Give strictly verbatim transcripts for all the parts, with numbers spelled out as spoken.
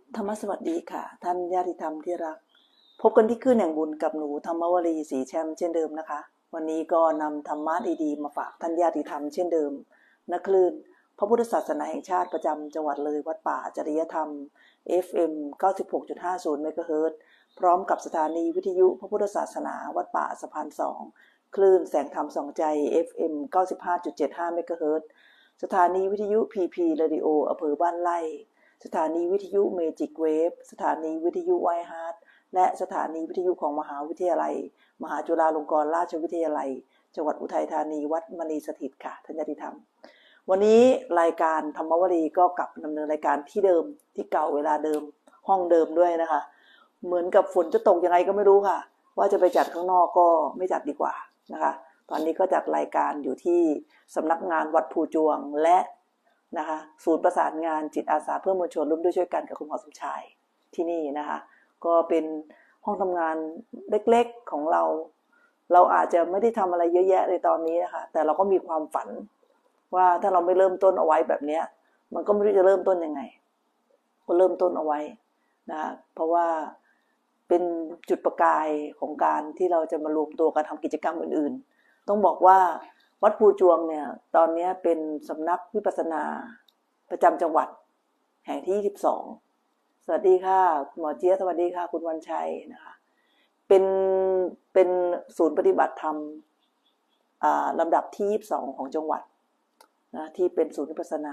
ธรรมสวัสดีค่ะท่านญาติธรรมที่รักพบกันที่คลื่นแห่งบุญกับหนูธรรมวลีสีแชมป์เช่นเดิมนะคะวันนี้ก็นำธรรมะดีๆมาฝากท่านญาติธรรมเช่นเดิมณคลื่นพระพุทธศาสนาแห่งชาติประจำจังหวัดเลยวัดป่าจริยธรรม เอฟ เอ็ม เก้าสิบหกจุดห้าศูนย์ เมกะเฮิรตซ์พร้อมกับสถานีวิทยุพระพุทธศาสนาวัดป่าสะพานสองคลื่นแสงธรรมสองใจ เอฟ เอ็ม เก้าสิบห้าจุดเจ็ดห้า เมกะเฮิรตซ์สถานีวิทยุ พี พี Radio อำเภอบ้านไร่สถานีวิทยุเมจิกเวฟสถานีวิทยุไวฮาร์ทและสถานีวิทยุของมหาวิทยาลัยมหาจุฬาลงกรณราชวิทยาลัยจังหวัดอุทัยธานีวัดมณีสถิตค่ะท่านญาติธรรมวันนี้รายการธรรมวลีก็กลับดำเนินรายการที่เดิมที่เก่าเวลาเดิมห้องเดิมด้วยนะคะเหมือนกับฝนจะตกยังไงก็ไม่รู้ค่ะว่าจะไปจัดข้างนอกก็ไม่จัดดีกว่านะคะตอนนี้ก็จัดรายการอยู่ที่สำนักงานวัดภูจวงและนะคะศูนย์ประสานงานจิตอาสาเพื่อมวลชนร่วมด้วยช่วยกันกับคุณหมอสมชายที่นี่นะคะก็เป็นห้องทำงานเล็กๆของเราเราอาจจะไม่ได้ทำอะไรเยอะแยะในตอนนี้นะคะแต่เราก็มีความฝันว่าถ้าเราไม่เริ่มต้นเอาไว้แบบนี้มันก็ไม่รู้จะเริ่มต้นยังไงก็เริ่มต้นเอาไว้นะเพราะว่าเป็นจุดประกายของการที่เราจะมารวมตัวกันทำกิจกรรมอื่นๆต้องบอกว่าวัดภูจวงเนี่ยตอนนี้เป็นสำนักวิปัสสนาประจำจังหวัดแห่งที่ยี่สิบสองสวัสดีค่ะคุณหมอเจี๊ยบสวัสดีค่ะคุณวันชัยนะคะเป็นเป็นศูนย์ปฏิบัติธรรมลำดับที่ยี่สิบสองของจังหวัดนะที่เป็นศูนย์วิปัสสนา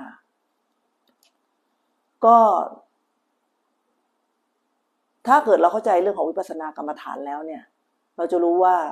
ก็ถ้าเกิดเราเข้าใจเรื่องของวิปัสสนากรรมฐานแล้วเนี่ยเราจะรู้ว่า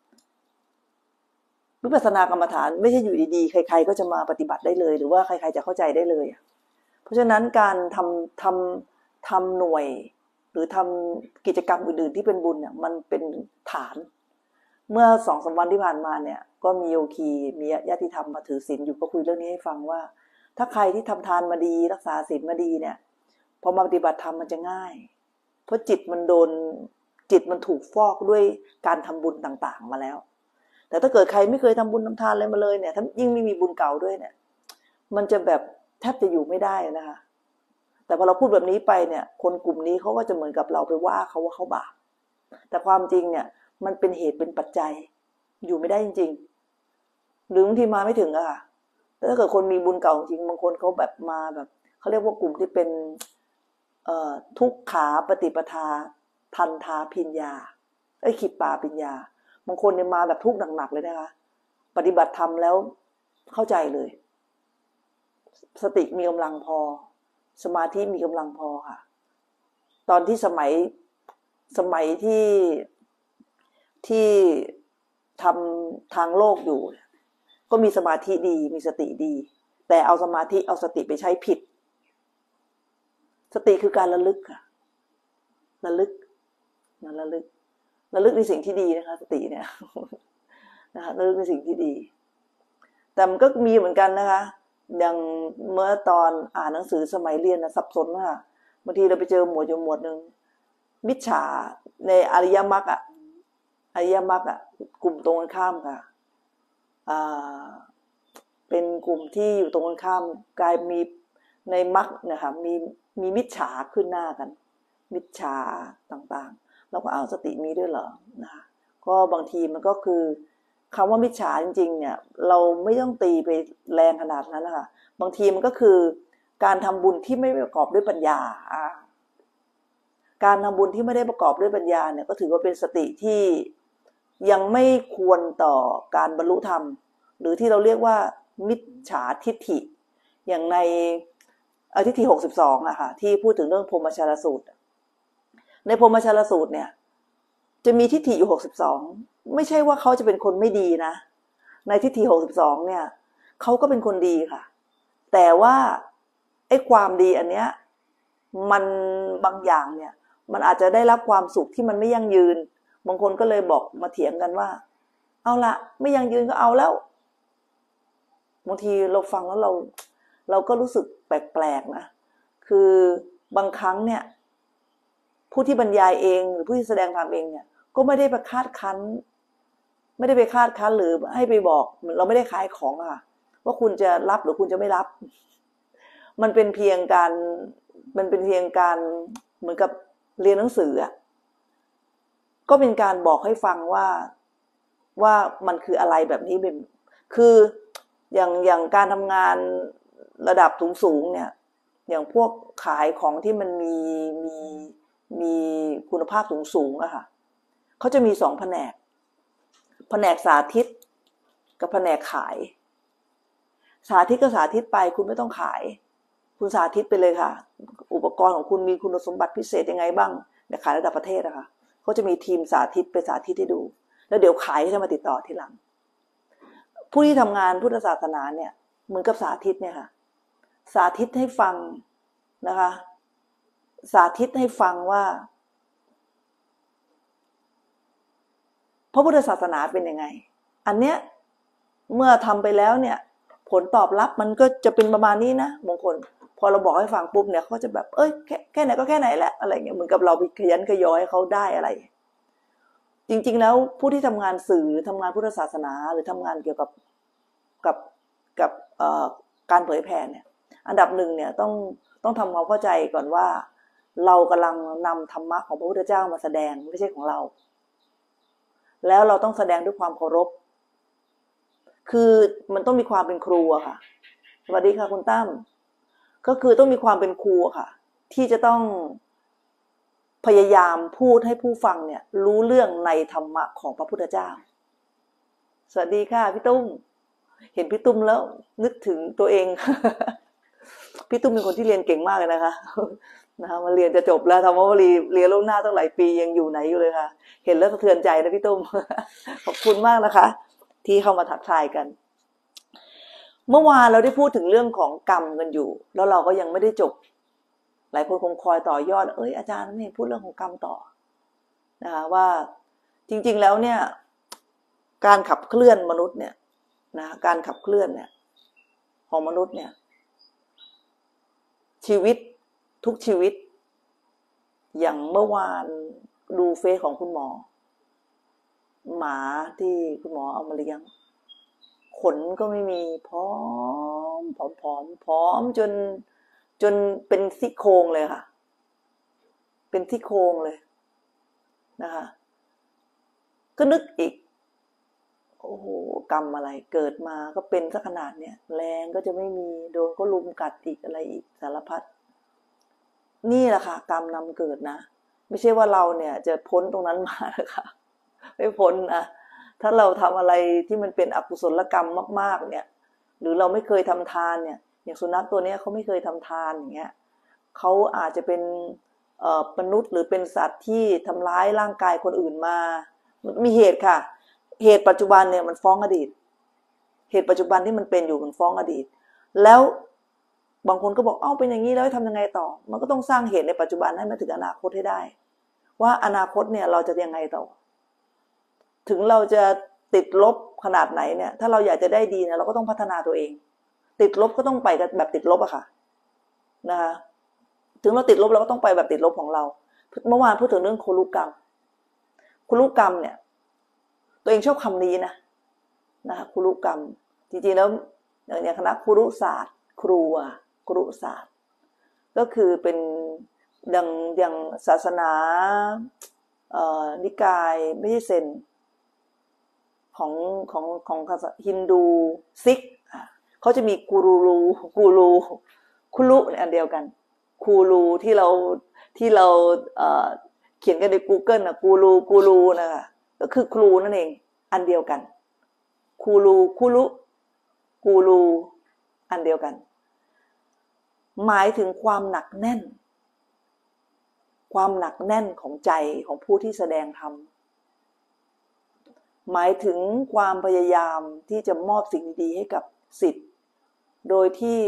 วิปัสสนากรรมฐานไม่ใช่อยู่ดีๆใครๆก็จะมาปฏิบัติได้เลยหรือว่าใครๆจะเข้าใจได้เลยเพราะฉะนั้นการทำทำทำหน่วยหรือทำกิจกรรมอื่นๆที่เป็นบุญเนี่ยมันเป็นฐานเมื่อสองสามวันที่ผ่านมาเนี่ยก็มีโยคีมีญาติธรรมมาถือศีลอยู่ก็คุยเรื่องนี้ให้ฟังว่าถ้าใครที่ทำทานมาดีรักษาศีลมาดีเนี่ยพอมาปฏิบัติธรรมมันจะง่ายเพราะจิตมันโดนจิตมันถูกฟอกด้วยการทำบุญต่างๆมาแล้วแต่ถ้าเกิดใครไม่เคยทำบุญทำทานอะไรมาเลยเนี่ยถ้ายิ่งไม่มีบุญเก่าด้วยเนี่ยมันจะแบบแทบจะอยู่ไม่ได้นะคะแต่พอเราพูดแบบนี้ไปเนี่ยคนกลุ่มนี้เขาก็จะเหมือนกับเราไปว่าเขาว่าเขาบาปแต่ความจริงเนี่ยมันเป็นเหตุเป็นปัจจัยอยู่ไม่ได้จริงๆหรือบางทีมาไม่ถึงอะค่ะแต่ถ้าเกิดคนมีบุญเก่าจริงบางคนเขาแบบมาแบบเขาเรียกว่ากลุ่มที่เป็นเอ่อทุกขาปฏิปทาทันทาพิญญาไอ้ขิปปาพิญญาบางคนเนี่ยมาแบบทุกข์หนักๆเลยนะคะปฏิบัติธรรมแล้วเข้าใจเลยสติมีกำลังพอสมาธิมีกำลังพอค่ะตอนที่สมัยสมัยที่ที่ทำทางโลกอยู่ก็มีสมาธิดีมีสติดีแต่เอาสมาธิเอาสติไปใช้ผิดสติคือการระลึกค่ะระลึกนะระลึกระลึกในสิ่งที่ดีนะคะสติเนี่ยนะคะระลึกในสิ่งที่ดีแต่มันก็มีเหมือนกันนะคะอย่างเมื่อตอนอ่านหนังสือสมัยเรียนนะสับสนมากบางทีเราไปเจอหมวดอยู่หมวดหนึ่งมิจฉาในอริยมรรคอะอริยมรรคอะกลุ่มตรงกันข้ามค่ะอ่าเป็นกลุ่มที่อยู่ตรงกันข้ามกลายมีในมรรคนะคะมีมีมิจฉาขึ้นหน้ากันมิจฉาต่างๆเราก็อ้าวสติมีด้วยเหรอนะคะก็บางทีมันก็คือคำว่ามิจฉาจริงๆเนี่ยเราไม่ต้องตีไปแรงขนาดนั้นนะคะบางทีมันก็คือการทำบุญที่ไม่ประกอบด้วยปัญญาการทำบุญที่ไม่ได้ประกอบด้วยปัญญาเนี่ยก็ถือว่าเป็นสติที่ยังไม่ควรต่อการบรรลุธรรมหรือที่เราเรียกว่ามิจฉาทิฏฐิอย่างในทิฏฐิหกสิบสองอะค่ะที่พูดถึงเรื่องพรหมชาลสูตรในพรหมชาลสูตรเนี่ยจะมีทิฏฐิอยู่หกสิบสองไม่ใช่ว่าเขาจะเป็นคนไม่ดีนะในทิฏฐิหกสิบสองเนี่ยเขาก็เป็นคนดีค่ะแต่ว่าไอ้ความดีอันเนี้ยมันบางอย่างเนี่ยมันอาจจะได้รับความสุขที่มันไม่ยั่งยืนบางคนก็เลยบอกมาเถียงกันว่าเอาละไม่ยั่งยืนก็เอาแล้วบางทีเราฟังแล้วเราเราก็รู้สึกแปลกๆนะคือบางครั้งเนี่ยผู้ที่บรรยายเองหรือผู้ที่แสดงธรรมเองเนี่ยก็ไม่ได้ไปคาดคั้นไม่ได้ไปคาดคั้นหรือให้ไปบอกเราไม่ได้ขายของอะว่าคุณจะรับหรือคุณจะไม่รับมันเป็นเพียงการมันเป็นเพียงการเหมือนกับเรียนหนังสืออะก็เป็นการบอกให้ฟังว่าว่ามันคืออะไรแบบนี้เป็นคืออย่างอย่างการทำงานระดับสูงๆเนี่ยอย่างพวกขายของที่มันมีมีมีคุณภาพสูงๆอะค่ะเขาจะมีสองแผนกแผนกสาธิตกับแผนกขายสาธิตก็สาธิตไปคุณไม่ต้องขายคุณสาธิตไปเลยค่ะอุปกรณ์ของคุณมีคุณสมบัติพิเศษยังไงบ้างเดี๋ยวขายระดับประเทศนะคะเขาจะมีทีมสาธิตไปสาธิตให้ดูแล้วเดี๋ยวขายจะมาติดต่อทีหลังผู้ที่ทำงานพุทธศาสนาเนี่ยเหมือนกับสาธิตเนี่ยค่ะสาธิตให้ฟังนะคะสาธิตให้ฟังว่าพระพุทธศาสนาเป็นยังไงอันเนี้ยเมื่อทำไปแล้วเนี่ยผลตอบรับมันก็จะเป็นประมาณนี้นะบางคนพอเราบอกให้ฟังปุ๊บเนี่ยเขาจะแบบเอ้ยแค่แค่ไหนก็แค่ไหนแหละอะไรเงี้ยเหมือนกับเราไปขยันขยอให้เขาได้อะไรจริงๆแล้วผู้ที่ทำงานสื่อทำงานพุทธศาสนาหรือทำงานเกี่ยวกับกับกับการเผยแผ่เนี่ยอันดับหนึ่งเนี่ยต้องต้องทำความเข้าใจก่อนว่าเรากำลังนำธรรมะของพระพุทธเจ้ามาแสดงไม่ใช่ของเราแล้วเราต้องแสดงด้วยความเคารพคือมันต้องมีความเป็นครูอะค่ะสวัสดีค่ะคุณตั้มก็คือต้องมีความเป็นครูค่ะที่จะต้องพยายามพูดให้ผู้ฟังเนี่ยรู้เรื่องในธรรมะของพระพุทธเจ้าสวัสดีค่ะพี่ตุ้มเห็นพี่ตุ้มแล้วนึกถึงตัวเอง พี่ตุ้มเป็นคนที่เรียนเก่งมากเลยนะคะนะคะมาเรียนจะจบแล้วธรรมวลีเรียนล่วงหน้าตั้งหลายปียังอยู่ไหนอยู่เลยค่ะเห็นแล้วสะเทือนใจนะพี่ตุ้ม ขอบคุณมากนะคะที่เข้ามาทักทายกันเมื่อวานเราได้พูดถึงเรื่องของกรรมกันอยู่แล้วเราก็ยังไม่ได้จบหลายคนคงคอยต่อยอดเอ้ยอาจารย์ไม่พูดเรื่องของกรรมต่อนะคะว่าจริงๆแล้วเนี่ยการขับเคลื่อนมนุษย์เนี่ยนะการขับเคลื่อนเนี่ยของมนุษย์เนี่ยชีวิตทุกชีวิตอย่างเมื่อวานดูเฟซของคุณหมอหมาที่คุณหมอเอามาเลี้ยงขนก็ไม่มีพร้อมผอมผอมพร้อมจนจนเป็นซี่โครงเลยค่ะเป็นซี่โครงเลยนะคะก็นึกอีกโอ้โหกรรมอะไรเกิดมาก็เป็นสักขนาดเนี้ยแรงก็จะไม่มีโดนก็ลุมกัดอีกอะไรอีกสารพัดนี่แหละค่ะกรรมนำเกิดนะไม่ใช่ว่าเราเนี่ยจะพ้นตรงนั้นมานะคะไม่พ้นนะถ้าเราทำอะไรที่มันเป็นอกุศลกรรมมากๆเนี่ยหรือเราไม่เคยทำทานเนี่ยอย่างสุนัขตัวนี้เขาไม่เคยทำทานอย่างเงี้ยเขาอาจจะเป็นเอ่อมนุษย์หรือเป็นสัตว์ที่ทำร้ายร่างกายคนอื่นมามีเหตุค่ะเหตุปัจจุบันเนี่ยมันฟ้องอดีตเหตุปัจจุบันที่มันเป็นอยู่มันฟ้องอดีตแล้วบางคนก็บอกเอ้าเป็นอย่างนี้แล้วทำยังไงต่อมันก็ต้องสร้างเหตุในปัจจุบันให้มาถึงอนาคตให้ได้ว่าอนาคตเนี่ยเราจะยังไงต่อถึงเราจะติดลบขนาดไหนเนี่ยถ้าเราอยากจะได้ดีเนี่ยเราก็ต้องพัฒนาตัวเองติดลบก็ต้องไปแบบติดลบอะค่ะนะคะถึงเราติดลบเราก็ต้องไปแบบติดลบของเราเมื่อวานพูดถึงเรื่องคุรุกรรมคุรุกรรมเนี่ยตัวเองชอบคำนี้นะนะคะคุรุกรรมจริงๆแล้วอย่างคณะคุรุศาสตร์ครูอะคุรุศาสตร์ก็คือเป็นดังอย่างศาสนาเอ่อนิกายไม่ใช่เซนของของของฮินดูซิกเขาจะมีกูรูรูกูรูคุรุอันเดียวกันกูรูที่เราที่เราเอ่อเขียนกันใน Google นะกูรูกูรูนะคะก็คือครูนั่นเองอันเดียวกันกูรูคุรุกูรูอันเดียวกันหมายถึงความหนักแน่นความหนักแน่นของใจของผู้ที่แสดงธรรมหมายถึงความพยายามที่จะมอบสิ่งดีๆให้กับศิษย์โดยที่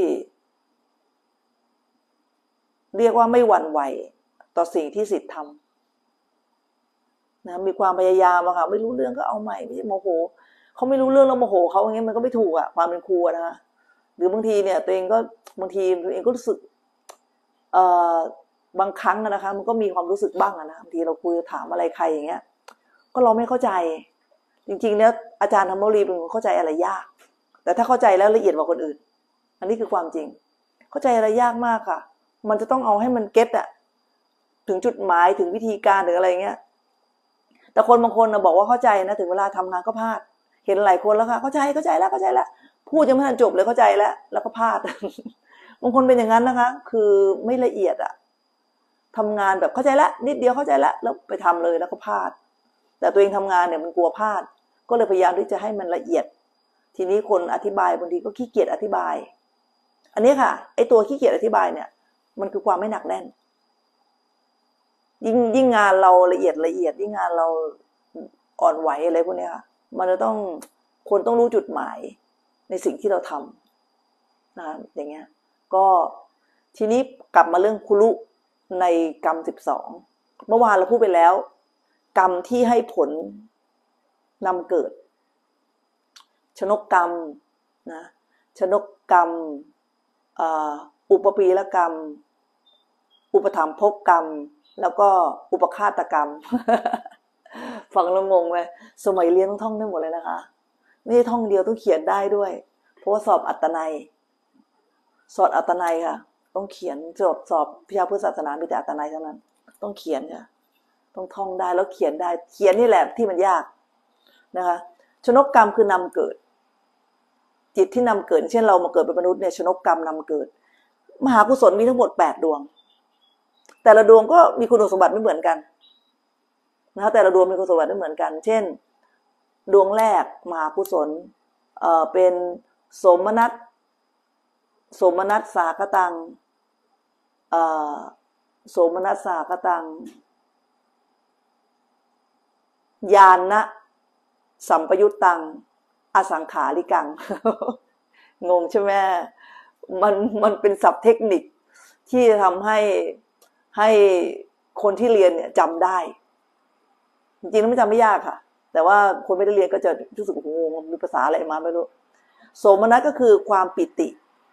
เรียกว่าไม่หวั่นไหวต่อสิ่งที่ศิษย์ทำนะมีความพยายามอะค่ะไม่รู้เรื่องก็เอาใหม่ไม่ใช่โมโหเขาไม่รู้เรื่องแล้วโมโหเขาอย่างเงี้ยมันก็ไม่ถูกอะความเป็นครูนะคะหรือบางทีเนี่ยตัวเองก็บางทีตัวเองก็รู้สึกเอ่อบางครั้งนะคะมันก็มีความรู้สึกบ้างนะบางทีเราคุยถามอะไรใครอย่างเงี้ยก็เราไม่เข้าใจจริงๆแล้วอาจารย์ธรรมวลีเป็นคนเข้าใจอะไรยากแต่ถ้าเข้าใจแล้วละเอียดกว่าคนอื่นอันนี้คือความจริงเข้าใจอะไรยากมากค่ะมันจะต้องเอาให้มันเก็ตอะถึงจุดหมายถึงวิธีการหรืออะไรเงี้ยแต่คนบางคนนะบอกว่าเข้าใจนะถึงเวลาทำงานก็พลาดเห็นหลายคนแล้วค่ะเข้าใจเข้าใจแล้วเข้าใจแล้วพูดยังไม่ทันจบเลยเข้าใจแล้วแล้วก็พลาด บางคนเป็นอย่างนั้นนะคะคือไม่ละเอียดอะทำงานแบบเข้าใจแล้วนิดเดียวเข้าใจแล้วแล้วไปทำเลยแล้วก็พลาดแต่ตัวเองทำงานเนี่ยมันกลัวพลาดก็เลยพยายามที่จะให้มันละเอียดทีนี้คนอธิบายบางทีก็ขี้เกียจอธิบายอันนี้ค่ะไอ้ตัวขี้เกียจอธิบายเนี่ยมันคือความไม่หนักแน่นยิ่งยิ่งงานเราละเอียดละเอียดยิ่งงานเราอ่อนไหวอะไรพวกนี้ค่ะมันจะต้องคนต้องรู้จุดหมายในสิ่งที่เราทำนะอย่างเงี้ยก็ทีนี้กลับมาเรื่องคุรุในกรรมสิบสองเมื่อวานเราพูดไปแล้วกรรมที่ให้ผลนำเกิดชนกกรรมนะชนกกรรมอุปปีละกรรมอุปถัมภกกรรมแล้วก็อุปฆาตกรรม ฟังแล้วงงไหมสมัยเรียนต้องท่องได้หมดเลยนะคะไม่ใช่ท่องเดียวต้องเขียนได้ด้วยเพราะว่าสอบอัตนัยสอบอัตนัยค่ะต้องเขียนสอบสอบวิชาพุทธศาสนามีแต่อัตนัยเท่านั้นต้องเขียนค่ะต้องท่องได้แล้วเขียนได้เขียนนี่แหละที่มันยากนะคะชนกกรรมคือนำเกิดจิตที่นำเกิดเช่นเรามาเกิดเป็นมนุษย์เนี่ยชนกกรรมนำเกิดมหากุศลมีทั้งหมดแปดดวงแต่ละดวงก็มีคุณสมบัติไม่เหมือนกันนะแต่ละดวงมีคุณสมบัติไม่เหมือนกันเช่นดวงแรกมหากุศลเอ่อเป็นโสมนัสโสมนัสสากตังเอ่อโสมนัสสากตังญาณนะสัมปยุตตังอสังขาริกัง งงใช่ไหมมันมันเป็นศัพท์เทคนิคที่จะทำให้ให้คนที่เรียนเนี่ยจำได้จริงๆแล้วไม่จำไม่ยากค่ะแต่ว่าคนไม่ได้เรียนก็จะรู้สึกงงมีภาษาอะไรมาไม่รู้โสมนัสก็คือความปิติ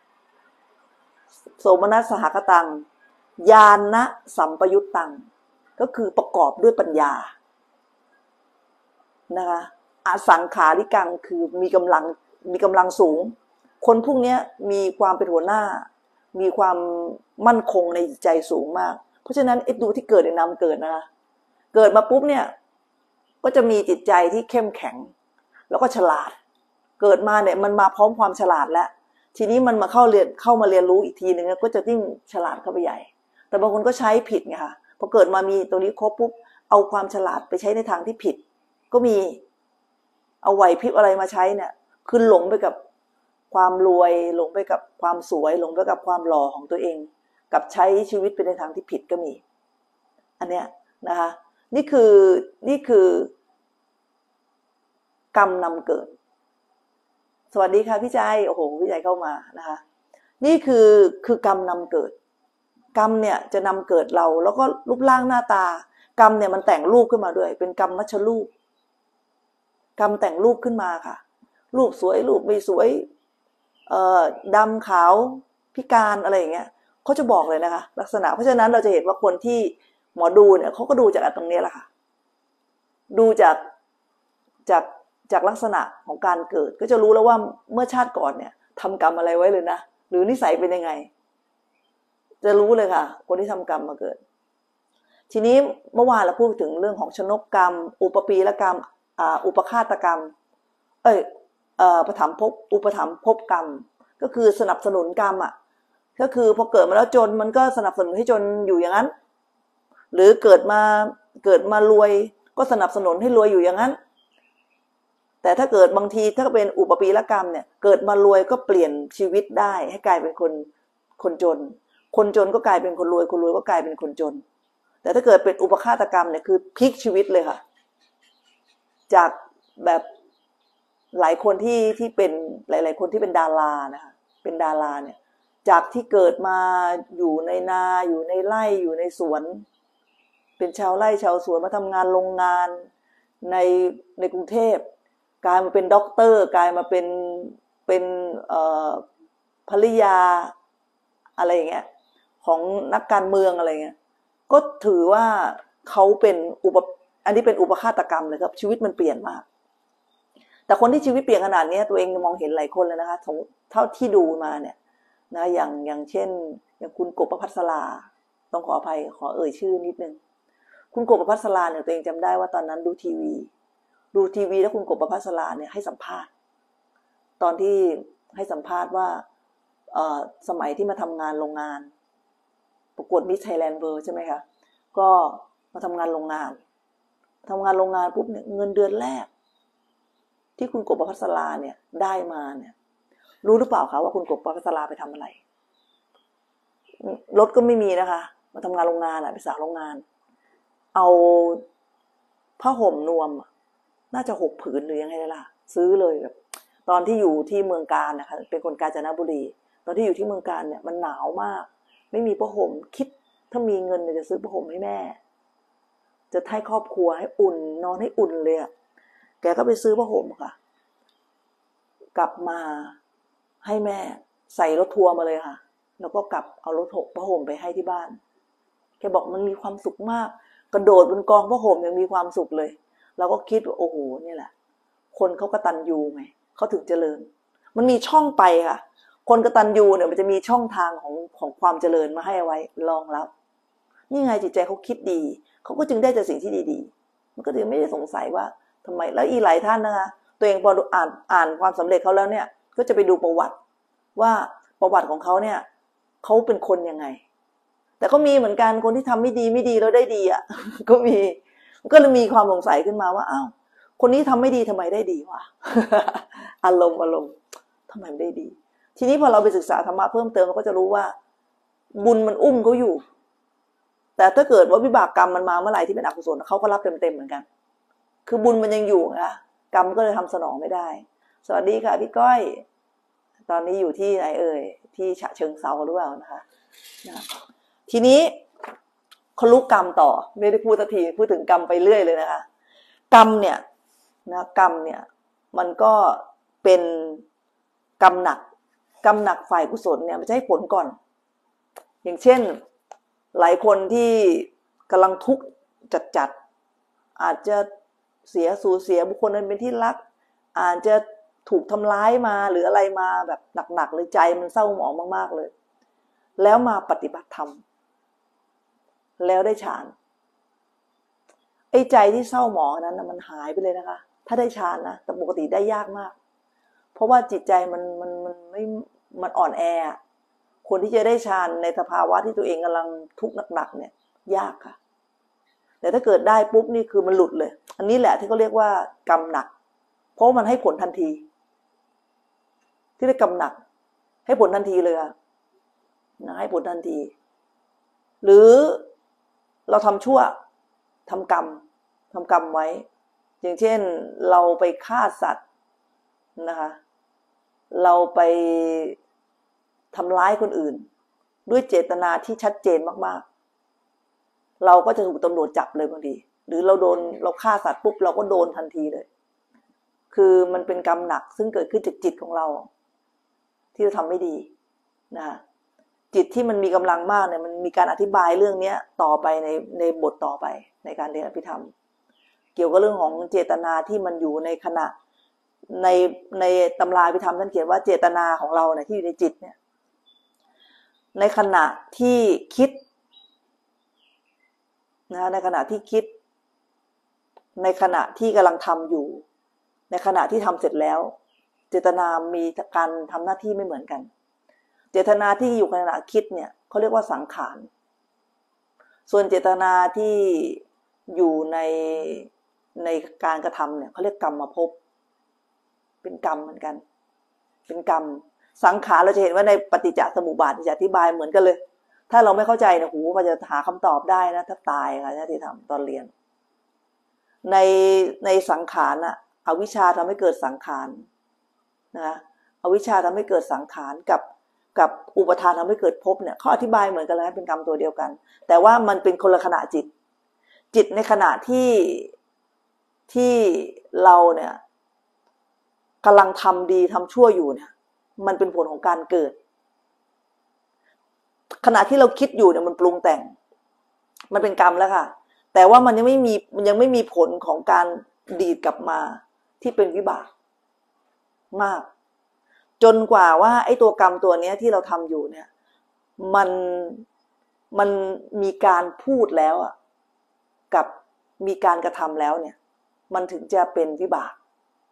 โสมนัสสหคตังญาณนะสัมปยุตตังก็คือประกอบด้วยปัญญานะคะอสังขาริกังคือมีกำลังมีกำลังสูงคนพวกนี้มีความเป็นหัวหน้ามีความมั่นคงในใจสูงมากเพราะฉะนั้นไอ้ดูที่เกิดในนามเกิดนะคะเกิดมาปุ๊บเนี่ยก็จะมีจิตใจที่เข้มแข็งแล้วก็ฉลาดเกิดมาเนี่ยมันมาพร้อมความฉลาดแล้วทีนี้มันมาเข้าเรียนเข้ามาเรียนรู้อีกทีนึงก็จะยิ่งฉลาดเข้าไปใหญ่แต่บางคนก็ใช้ผิดไงค่ะพอเกิดมามีตัวนี้ครบปุ๊บเอาความฉลาดไปใช้ในทางที่ผิดก็มีเอาไหวพริบอะไรมาใช้เนี่ยคือหลงไปกับความรวยหลงไปกับความสวยหลงไปกับความหล่อของตัวเองกับใช้ชีวิตไปในทางที่ผิดก็มีอันเนี้ยนะคะนี่คือนี่คือกรรมนำเกิดสวัสดีค่ะพี่ใจโอ้โหพี่ใจเข้ามานะคะนี่คือคือกรรมนำเกิดกรรมเนี่ยจะนำเกิดเราแล้วก็รูปร่างหน้าตากรรมเนี่ยมันแต่งรูปขึ้นมาด้วยเป็นกรรมมัชรูปกรรมแต่งรูปขึ้นมาค่ะรูปสวยรูปไม่สวยเอ่อดำขาวพิการอะไรอย่างเงี้ยเขาจะบอกเลยนะคะลักษณะเพราะฉะนั้นเราจะเห็นว่าคนที่หมอดูเนี่ยเขาก็ดูจากตรงนี้แหละค่ะดูจากจากจากลักษณะของการเกิดก็จะรู้แล้วว่าเมื่อชาติก่อนเนี่ยทำกรรมอะไรไว้เลยนะหรือนิสัยเป็นยังไงจะรู้เลยค่ะคนที่ทำกรรมมาเกิดทีนี้เมื่อวานเราพูดถึงเรื่องของชนกกรรมอุปปีละกรรมอุปฆาตกรรมเอ้ยอุปถัมภกอุปถัมภกกรรมก็คือสนับสนุนกรรมอ่ะก็คือพอเกิดมาแล้วจนมันก็สนับสนุนให้จนอยู่อย่างนั้นหรือเกิดมาเกิดมารวยก็สนับสนุนให้รวยอยู่อย่างนั้นแต่ถ้าเกิดบางทีถ้าเป็นอุปปีละกรรมเนี่ยเกิดมารวยก็เปลี่ยนชีวิตได้ให้กลายเป็นคนคนจนคนจนก็กลายเป็นคนรวยคนรวยก็กลายเป็นคนจนแต่ถ้าเกิดเป็นอุปฆาตกรรมเนี่ยคือพลิกชีวิตเลยค่ะจากแบบหลายคนที่ที่เป็นหลายๆคนที่เป็นดารานะคะเป็นดาราเนี่ยจากที่เกิดมาอยู่ในนาอยู่ในไร่อยู่ในสวนเป็นชาวไร่ชาวสวนมาทำงานโรงงานในในกรุงเทพกลายมาเป็นด็อกเตอร์กลายมาเป็นเป็นเอ่อภริยาอะไรอย่างเงี้ยของนักการเมืองอะไรเงี้ยก็ถือว่าเขาเป็นอุปอันนี้เป็นอุปฆาตกรรมเลยครับชีวิตมันเปลี่ยนมากแต่คนที่ชีวิตเปลี่ยนขนาดนี้ตัวเองมองเห็นหลายคนเลยนะคะเท่าที่ดูมาเนี่ยนะอย่างอย่างเช่นอย่างคุณกบประภัสราต้องขออภัยขอเอ่ยชื่อนิดนึงคุณกบประภัสราเนี่ยตัวเองจำได้ว่าตอนนั้นดูทีวีดูทีวีแล้วคุณกบประภัสราเนี่ยให้สัมภาษณ์ตอนที่ให้สัมภาษณ์ว่าสมัยที่มาทำงานโรงงานประกวดมิสไทยแลนด์เวิลด์ใช่ไหมคะก็มาทำงานโรงงานทำงานโรงงานปุ๊บเนี่ยเงินเดือนแรกที่คุณกบประภัสราเนี่ยได้มาเนี่ยรู้หรือเปล่าคะว่าคุณกบประภัสราไปทำอะไรรถก็ไม่มีนะคะมาทำงานโรงงานอ่ะเป็นสาวโรงงานเอาผ้าห่มนวมน่าจะหกผืนหรือยังไงล่ะซื้อเลยแบบตอนที่อยู่ที่เมืองกาญนะคะเป็นคนกาญจนบุรีตอนที่อยู่ที่เมืองกาญเนี่ยมันหนาวมากไม่มีผ้าห่มคิดถ้ามีเงินจะซื้อผ้าห่มให้แม่จะให้ครอบครัวให้อุ่นนอนให้อุ่นเลยอะแกก็ไปซื้อผ้าห่มค่ะกลับมาให้แม่ใส่รถทัวร์มาเลยค่ะแล้วก็กลับเอารถหกผ้าห่มไปให้ที่บ้านแกบอกมันมีความสุขมากกระโดดบนกองผ้าห่มยังมีความสุขเลยเราก็คิดว่าโอ้โหนี่แหละคนเขากตัญญูไงเขาถึงเจริญมันมีช่องไปค่ะคนกตัญญูเนี่ยมันจะมีช่องทางของของความเจริญมาให้เอาไว้รองรับนี่ไงจิตใจเขาคิดดีเขาก็จึงได้แต่สิ่งที่ดีๆมันก็ถึงไม่ได้สงสัยว่าทำไมแล้วอีหลายท่านนะคะตัวเองพออ่านอ่านความสำเร็จเขาแล้วเนี่ยก็จะไปดูประวัติว่าประวัติของเขาเนี่ยเขาเป็นคนยังไงแต่ก็มีเหมือนกันคนที่ทำไม่ดีไม่ดีแล้วได้ดีอ่ะก็มีก็เลยมีความสงสัยขึ้นมาว่าอ้าวคนนี้ทำไม่ดีทำไมได้ดีวะ อารมณ์อารมณ์ทำไมไม่ได้ดีทีนี้พอเราไปศึกษาธรรมะเพิ่มเติมเราก็จะรู้ว่าบุญมันอุ้มเขาอยู่แต่ถ้าเกิดว่าวิบากกรรมมันมาเมื่อไหร่ที่เป็นอกุศลเขาก็รับเต็มๆเหมือนกันคือบุญมันยังอยู่นะกรรมก็เลยทำสนองไม่ได้สวัสดีค่ะพี่ก้อยตอนนี้อยู่ที่ไหนเอ่ยที่ฉะเชิงเทราหรือเปล่านะคะนะทีนี้เขาลุกกรรมต่อไม่ได้พูดสักทีพูดถึงกรรมไปเรื่อยเลยนะคะกรรมเนี่ยนะกรรมเนี่ยมันก็เป็นกรรมหนักกรรมหนักฝ่ายกุศลเนี่ยมันจะให้ผลก่อนอย่างเช่นหลายคนที่กำลังทุกข์จัดๆอาจจะเสียสูญเสียบุคคลนั้นเป็นที่รักอาจจะถูกทำร้ายมาหรืออะไรมาแบบหนักๆเลยใจมันเศร้าหมองมากๆเลยแล้วมาปฏิบัติธรรมแล้วได้ฌานไอ้ใจที่เศร้าหมองนั้นนะมันหายไปเลยนะคะถ้าได้ฌานนะแต่ปกติได้ยากมากเพราะว่าจิตใจมันมันมันไม่มันอ่อนแอคนที่จะได้ฌานในสภาวะที่ตัวเองกำลังทุกข์หนักๆเนี่ยยากค่ะแต่ถ้าเกิดได้ปุ๊บนี่คือมันหลุดเลยอันนี้แหละที่เขาเรียกว่ากรรมหนักเพราะมันให้ผลทันทีที่ได้กรรมหนักให้ผลทันทีเลยอะนะให้ผลทันทีหรือเราทำชั่วทำกรรมทำกรรมไว้อย่างเช่นเราไปฆ่าสัตว์นะคะเราไปทำร้ายคนอื่นด้วยเจตนาที่ชัดเจนมากๆเราก็จะถูกตำรวจจับเลยบางทีหรือเราโดนเราฆ่าสัตว์ปุ๊บเราก็โดนทันทีเลยคือมันเป็นกรรมหนักซึ่งเกิดขึ้นจากจิตของเราที่เราทำไม่ดีนะคะจิตที่มันมีกำลังมากเนี่ยมันมีการอธิบายเรื่องนี้ต่อไปในในบทต่อไปในการเรียนอภิธรรมเกี่ยวกับเรื่องของเจตนาที่มันอยู่ในขณะในในตำราอภิธรรมท่านเขียนว่าเจตนาของเราเนี่ยที่อยู่ในจิตเนี่ยในขณะที่คิดนะในขณะที่คิดในขณะที่กำลังทำอยู่ในขณะที่ทำเสร็จแล้วเจตนามีการทำหน้าที่ไม่เหมือนกันเจตนาที่อยู่ในขณะคิดเนี่ยเขาเรียกว่าสังขารส่วนเจตนาที่อยู่ในในการกระทำเนี่ยเขาเรียกกรรมภพเป็นกรรมเหมือนกันเป็นกรรมสังขารเราจะเห็นว่าในปฏิจจสมุปบาทจะอธิบายเหมือนกันเลยถ้าเราไม่เข้าใจเนี่ยโหมันจะหาคำตอบได้นะถ้าตายค่ะที่ทำตอนเรียนในในสังขารน่ะอวิชชาทำให้เกิดสังขารนะอวิชชาทำให้เกิดสังขารกับกับอุปทานทำให้เกิดภพเนี่ยเขาอธิบายเหมือนกันเลยเป็นกรรมตัวเดียวกันแต่ว่ามันเป็นคนละขณะจิตจิตในขณะที่ที่เราเนี่ยกำลังทำดีทำชั่วอยู่เนี่ยมันเป็นผลของการเกิดขณะที่เราคิดอยู่เนี่ยมันปรุงแต่งมันเป็นกรรมแล้วค่ะแต่ว่ามันยังไม่มีมันยังไม่มีผลของการดีดกลับมาที่เป็นวิบากมากจนกว่าว่าไอ้ตัวกรรมตัวนี้ที่เราทำอยู่เนี่ยมันมันมีการพูดแล้วอ่ะกับมีการกระทำแล้วเนี่ยมันถึงจะเป็นวิบาก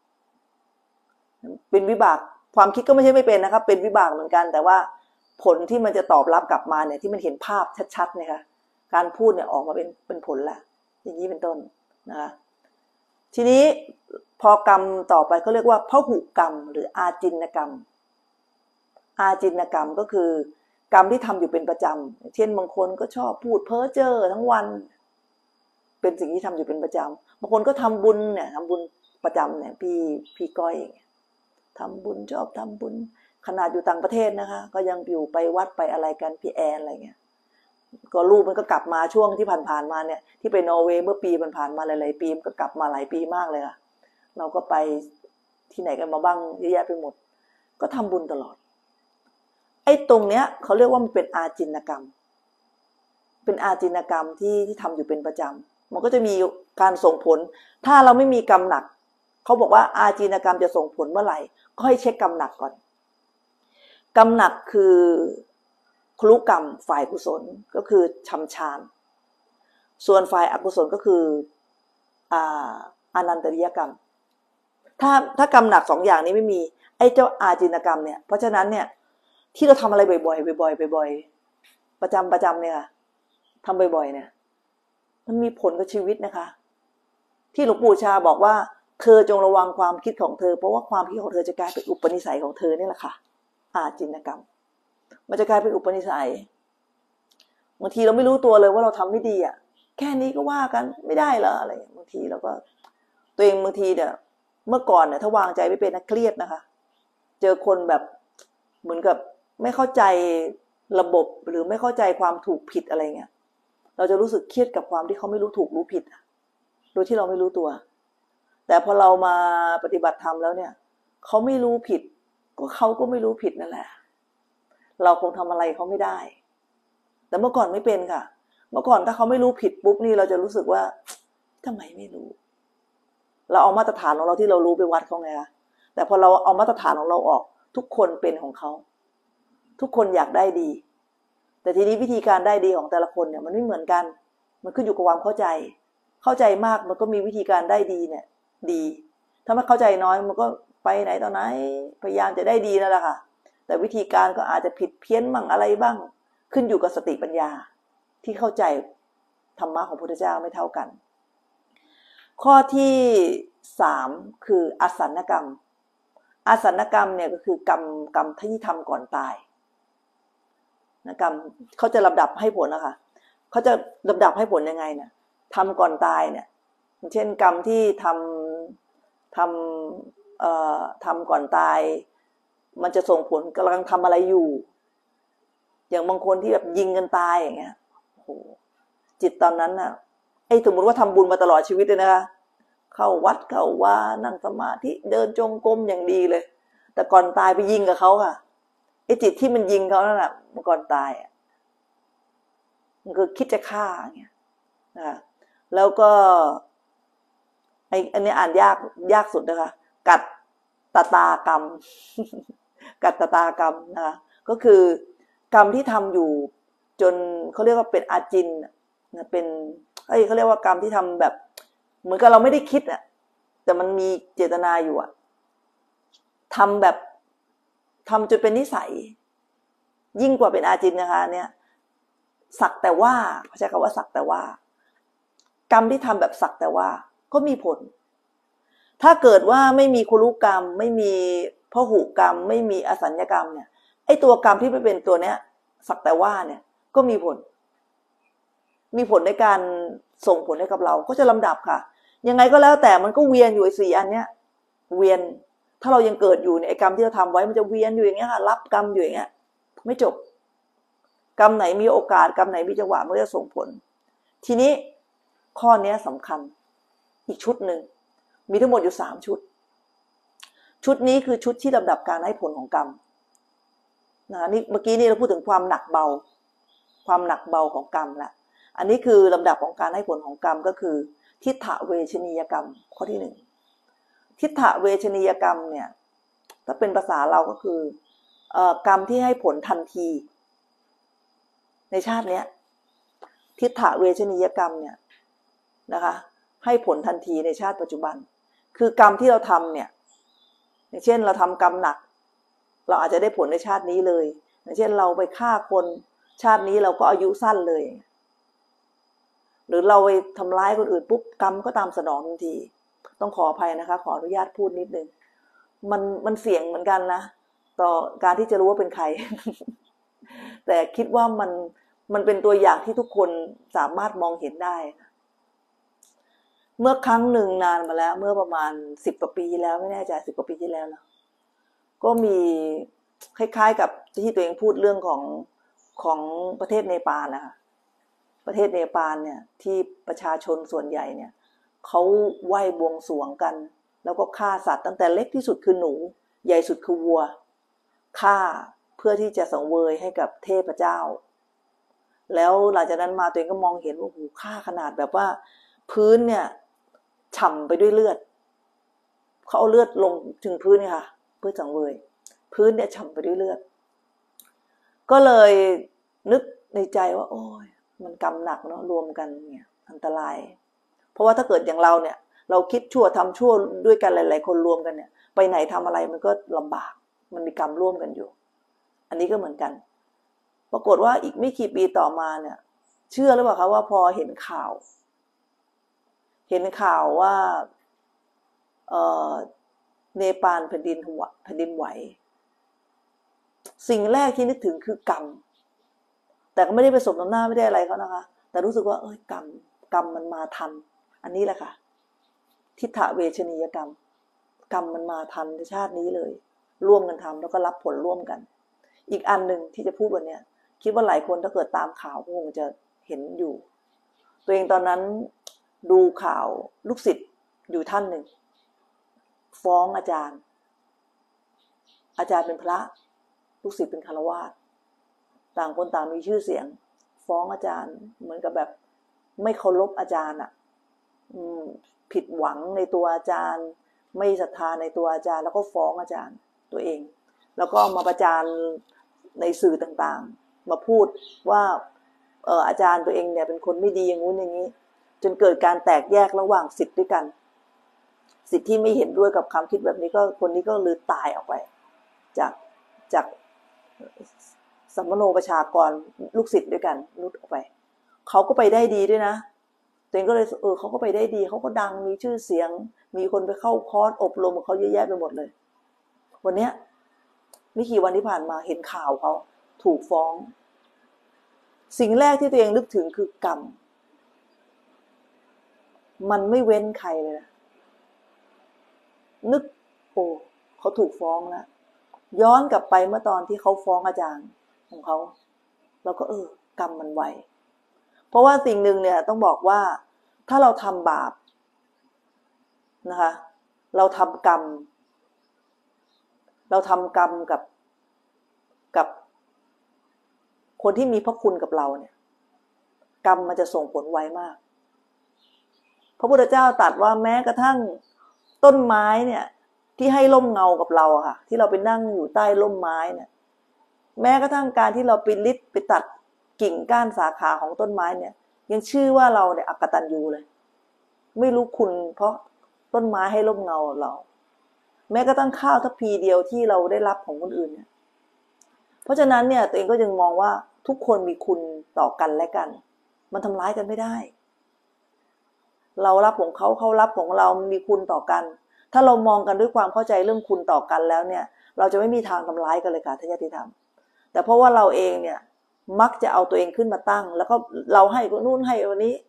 เป็นวิบากความคิดก็ไม่ใช่ไม่เป็นนะครับเป็นวิบากเหมือนกันแต่ว่าผลที่มันจะตอบรับกลับมาเนี่ยที่มันเห็นภาพชัดๆเนี่ยค่ะการพูดเนี่ยออกมาเป็นเป็นผลละอย่างนี้เป็นต้นนะคะทีนี้พอกรรมต่อไปเขาเรียกว่าพหุกรรมหรืออาจินกรรมอาจินกรรมก็คือกรรมที่ทำอยู่เป็นประจำเช่นบางคนก็ชอบพูดเพ้อเจ้อทั้งวันเป็นสิ่งที่ทำอยู่เป็นประจำบางคนก็ทำบุญเนี่ยทำบุญประจำเนี่ยพี่พี่ก้อยทำบุญชอบทำบุญขนาดอยู่ต่างประเทศนะคะก็ยังอยู่ไปวัดไปอะไรกันพี่แอนอะไรเงี้ยก็รูปมันก็กลับมาช่วงที่ผ่านๆมาเนี่ยที่ไปนอร์เวย์เมื่อปีผ่านๆมาหลายๆปีมันก็กลับมาหลายปีมากเลยค่ะเราก็ไปที่ไหนกันมาบ้างเยอะแยะไปหมดก็ทำบุญตลอดไอ้ตรงเนี้ยเขาเรียกว่ามันเป็นอาจินกรรมเป็นอาจินกรรมที่ที่ทำอยู่เป็นประจำมันก็จะมีการส่งผลถ้าเราไม่มีกรรมหนักเขาบอกว่าอาจินกรรมจะส่งผลเมื่อไหร่ก็ให้เช็คกรรมหนักก่อนกรรมหนักคือครุกรรมฝ่ายกุศลก็คือชำชานส่วนฝ่ายอกุศลก็คืออ่าอนันตริยกรรมถ้าถ้ากรรมหนักสองอย่างนี้ไม่มีไอ้เจ้าอาจินกรรมเนี่ยเพราะฉะนั้นเนี่ยที่เราทำอะไรบ่อยๆบ่อยๆบ่อยๆประจำประจำเนี่ยทำบ่อยๆเนี่ยมันมีผลกับชีวิตนะคะที่หลวงปู่ชาบอกว่าเธอจงระวังความคิดของเธอเพราะว่าความคิดของเธอจะกลายเป็นอุปนิสัยของเธอนี่แหละค่ะอาจินกรรมมันจะกลายเป็นอุปนิสัยบางทีเราไม่รู้ตัวเลยว่าเราทำไม่ดีอ่ะแค่นี้ก็ว่ากันไม่ได้เหรออะไรบางทีเราก็ตัวเองบางทีเนี่ยเมื่อก่อนเนี่ยถ้าวางใจไม่เป็นนะเครียดนะคะเจอคนแบบเหมือนกับไม่เข้าใจระบบหรือไม่เข้าใจความถูกผิดอะไรเงี้ยเราจะรู้สึกเครียดกับความที่เขาไม่รู้ถูกรู้ผิดโดยที่เราไม่รู้ตัวแต่พอเรามาปฏิบัติธรรมแล้วเนี่ยเขาไม่รู้ผิดก็เขาก็ไม่รู้ผิดนั่นแหละเราคงทำอะไรเขาไม่ได้แต่เมื่อก่อนไม่เป็นค่ะเมื่อก่อนถ้าเขาไม่รู้ผิดปุ๊บนี่เราจะรู้สึกว่าทำไมไม่รู้เราเอามาตรฐานของเราที่เรารู้ไปวัดเขาไงคะแต่พอเราเอามาตรฐานของเราออกทุกคนเป็นของเขาทุกคนอยากได้ดีแต่ทีนี้วิธีการได้ดีของแต่ละคนเนี่ยมันไม่เหมือนกันมันขึ้นอยู่กับความเข้าใจเข้าใจมากมันก็มีวิธีการได้ดีเนี่ยดีถ้าไม่เข้าใจน้อยมันก็ไปไหนต่อไหนพยายามจะได้ดีนั่นแหละค่ะแต่วิธีการก็อาจจะผิดเพี้ยนบ้างอะไรบ้างขึ้นอยู่กับสติปัญญาที่เข้าใจธรรมะของพระพุทธเจ้าไม่เท่ากันข้อที่สามคืออาสันกรรมอาสันกรรมเนี่ยก็คือกรรมกรรมที่ทำก่อนตายนะกรรมเขาจะลำดับให้ผลนะคะเขาจะลำดับให้ผลยังไงเนี่ยทำก่อนตายเนี่ยเช่นกรรมที่ทำทำเอ่อทำก่อนตายมันจะส่งผลกำลังทำอะไรอยู่อย่างบางคนที่แบบยิงกันตายอย่างเงี้ยโอ้โหจิตตอนนั้นน่ะไอ้สมมติว่าทำบุญมาตลอดชีวิตเลยนะคะเข้าวัดเข้าวานั่งสมาธิเดินจงกรมอย่างดีเลยแต่ก่อนตายไปยิงกับเขาค่ะไอ้จิตที่มันยิงเขานั่นแหละเมื่อก่อนตายอ่ะมันคือคิดจะฆ่าอย่างเงี้ยนะคะแล้วก็ไอ้อันนี้อ่านยากยากสุดนะคะกัดตตากรรมกัดตตากรรมนะคะก็คือกรรมที่ทำอยู่จนเขาเรียกว่าเป็นอาจินนะเป็นเอ้ยเขาเรียกว่ากรรมที่ทำแบบเหมือนกับเราไม่ได้คิดอ่ะแต่มันมีเจตนาอยู่อ่ะทำแบบทำจนเป็นนิสัยยิ่งกว่าเป็นอาจินนะคะเนี่ยสักแต่ว่าเขาใช้คำว่าสักแต่ว่ากรรมที่ทำแบบสักแต่ว่าก็มีผลถ้าเกิดว่าไม่มีคุรุกรรมไม่มีพหุกรรมไม่มีอสัญญกรรมเนี่ยไอ้ตัวกรรมที่ไม่เป็นตัวเนี้ยสักแต่ว่าเนี่ยก็มีผลมีผลในการส่งผลให้กับเราก็จะลำดับค่ะยังไงก็แล้วแต่มันก็เวียนอยู่ไอ้สี่อันเนี้ยเวียนถ้าเรายังเกิดอยู่เนี่ยไอ้กรรมที่เราทำไว้มันจะเวียนอยู่อย่างเงี้ยค่ะรับกรรมอยู่อย่างเงี้ยไม่จบกรรมไหนมีโอกาสกรรมไหนมีจังหวะมันจะส่งผลทีนี้ข้อนี้สำคัญอีกชุดหนึ่งมีทั้งหมดอยู่สามชุดชุดนี้คือชุดที่ลำดับการให้ผลของกรรมนะนี่เมื่อกี้นี่เราพูดถึงความหนักเบาความหนักเบาของกรรมละอันนี้คือลำดับของการให้ผลของกรรมก็คือทิฏฐเวชนียกรรมข้อที่หนึ่งทิฏฐเวชนียกรรมเนี่ยถ้าเป็นภาษาเราก็คือเอ่อกรรมที่ให้ผลทันทีในชาติเนี้ยทิฏฐเวชนียกรรมเนี่ยนะคะให้ผลทันทีในชาติปัจจุบันคือกรรมที่เราทำเนี่ยอย่างเช่นเราทำกรรมหนักเราอาจจะได้ผลในชาตินี้เลยอย่างเช่นเราไปฆ่าคนชาตินี้เราก็อายุสั้นเลยหรือเราไปทำร้ายคนอื่นปุ๊บกรรมก็ตามสนองทันทีต้องขออภัยนะคะขออนุญาตพูดนิดนึงมันมันเสี่ยงเหมือนกันนะต่อการที่จะรู้ว่าเป็นใคร แต่คิดว่ามันมันเป็นตัวอย่างที่ทุกคนสามารถมองเห็นได้เมื่อครั้งหนึ่งนานมาแล้วเมื่อประมาณสิบกว่าปีที่แล้วไม่แน่ใจสิบกว่าปีที่แล้วนะก็มีคล้ายๆกับที่ตัวเองพูดเรื่องของของประเทศเนปาลนะคะประเทศเนปาลเนี่ยที่ประชาชนส่วนใหญ่เนี่ยเขาไหว้บวงสรวงกันแล้วก็ฆ่าสัตว์ตั้งแต่เล็กที่สุดคือหนูใหญ่สุดคือวัวฆ่าเพื่อที่จะสังเวยให้กับเทพเจ้าแล้วหลังจากนั้นมาตัวเองก็มองเห็นว่าโอ้โหฆ่าขนาดแบบว่าพื้นเนี่ยฉ่ำไปด้วยเลือดเขาเอาเลือดลงถึงพื้นเนี่ยค่ะเพื่อสังเวยพื้นเนี่ยฉ่ำไปด้วยเลือดก็เลยนึกในใจว่าโอ้ยมันกรรมหนักเนาะรวมกันเนี่ยอันตรายเพราะว่าถ้าเกิดอย่างเราเนี่ยเราคิดชั่วทำชั่วด้วยกันหลายๆคนรวมกันเนี่ยไปไหนทำอะไรมันก็ลำบากมันมีกรรมร่วมกันอยู่อันนี้ก็เหมือนกันปรากฏว่าอีกไม่กี่ปีต่อมาเนี่ยเชื่อหรือเปล่าคะว่าพอเห็นข่าวเห็นข่าวว่าเอ่อเนปาลแผ่นดินหัวแผ่นดินไหวสิ่งแรกที่นึกถึงคือกรรมแต่ก็ไม่ได้ไปสมน้ำหน้าไม่ได้อะไรเขานะคะแต่รู้สึกว่าเอ้ยกรรมกรรมมันมาทันอันนี้แหละค่ะทิฏฐเวชนียกรรมกรรมมันมาทันในชาตินี้เลยร่วมกันทำแล้วก็รับผลร่วมกันอีกอันหนึ่งที่จะพูดวันนี้คิดว่าหลายคนถ้าเกิดตามข่าวคงจะเห็นอยู่ตัวเองตอนนั้นดูข่าวลูกศิษย์อยู่ท่านหนึ่งฟ้องอาจารย์อาจารย์เป็นพระลูกศิษย์เป็นฆราวาสต่างคนต่างมีชื่อเสียงฟ้องอาจารย์เหมือนกับแบบไม่เคารพอาจารย์อ่ะผิดหวังในตัวอาจารย์ไม่ศรัทธาในตัวอาจารย์แล้วก็ฟ้องอาจารย์ตัวเองแล้วก็มาประจานในสื่อต่างๆมาพูดว่าเอออาจารย์ตัวเองเนี่ยเป็นคนไม่ดีอย่างงู้นอย่างนี้จนเกิดการแตกแยกระหว่างศิษย์ด้วยกันศิษย์ที่ไม่เห็นด้วยกับความคิดแบบนี้ก็คนนี้ก็เลยตายออกไปจากจากสัมมโนประชากรลูกศิษย์ด้วยกันลุดออกไปเขาก็ไปได้ดีด้วยนะตัวเองก็เลยเออเขาก็ไปได้ดีเขาก็ดังมีชื่อเสียงมีคนไปเข้าคอร์สอบรมของเขาเยอะแยะไปหมดเลยวันเนี้ยไม่กี่วันที่ผ่านมาเห็นข่าวเขาถูกฟ้องสิ่งแรกที่ตัวเองนึกถึงคือกรรมมันไม่เว้นใครเลยนะนึกโอ้เขาถูกฟ้องแล้วย้อนกลับไปเมื่อตอนที่เขาฟ้องอาจารย์ของเขาแล้วก็เออกรรมมันไวเพราะว่าสิ่งหนึ่งเนี่ยต้องบอกว่าถ้าเราทำบาปนะคะเราทำกรรมเราทำกรรมกับกับคนที่มีพระคุณกับเราเนี่ยกรรมมันจะส่งผลไวมากพระพุทธเจ้าตรัสว่าแม้กระทั่งต้นไม้เนี่ยที่ให้ร่มเงากับเราอะค่ะที่เราไปนั่งอยู่ใต้ร่มไม้เนี่ยแม้กระทั่งการที่เราไปลิดไปตัดกิ่งก้านสาขาของต้นไม้เนี่ยยังชื่อว่าเราเนี่ยอกตัญญูเลยไม่รู้คุณเพราะต้นไม้ให้ร่มเงาเราแม้กระทั่งข้าวทัพพีเดียวที่เราได้รับของคนอื่นเนี่ยเพราะฉะนั้นเนี่ยตัวเองก็ยังมองว่าทุกคนมีคุณต่อกันและกันมันทำร้ายกันไม่ได้เรารับของเขาเขารับของเรามีคุณต่อกันถ้าเรามองกันด้วยความเข้าใจเรื่องคุณต่อกันแล้วเนี่ยเราจะไม่มีทางทำร้ายกันเลยค่ะท่านญาติธรรมแต่เพราะว่าเราเองเนี่ยมักจะเอาตัวเองขึ้นมาตั้งแล้วก็เราให้คนนู้นให้คนนี้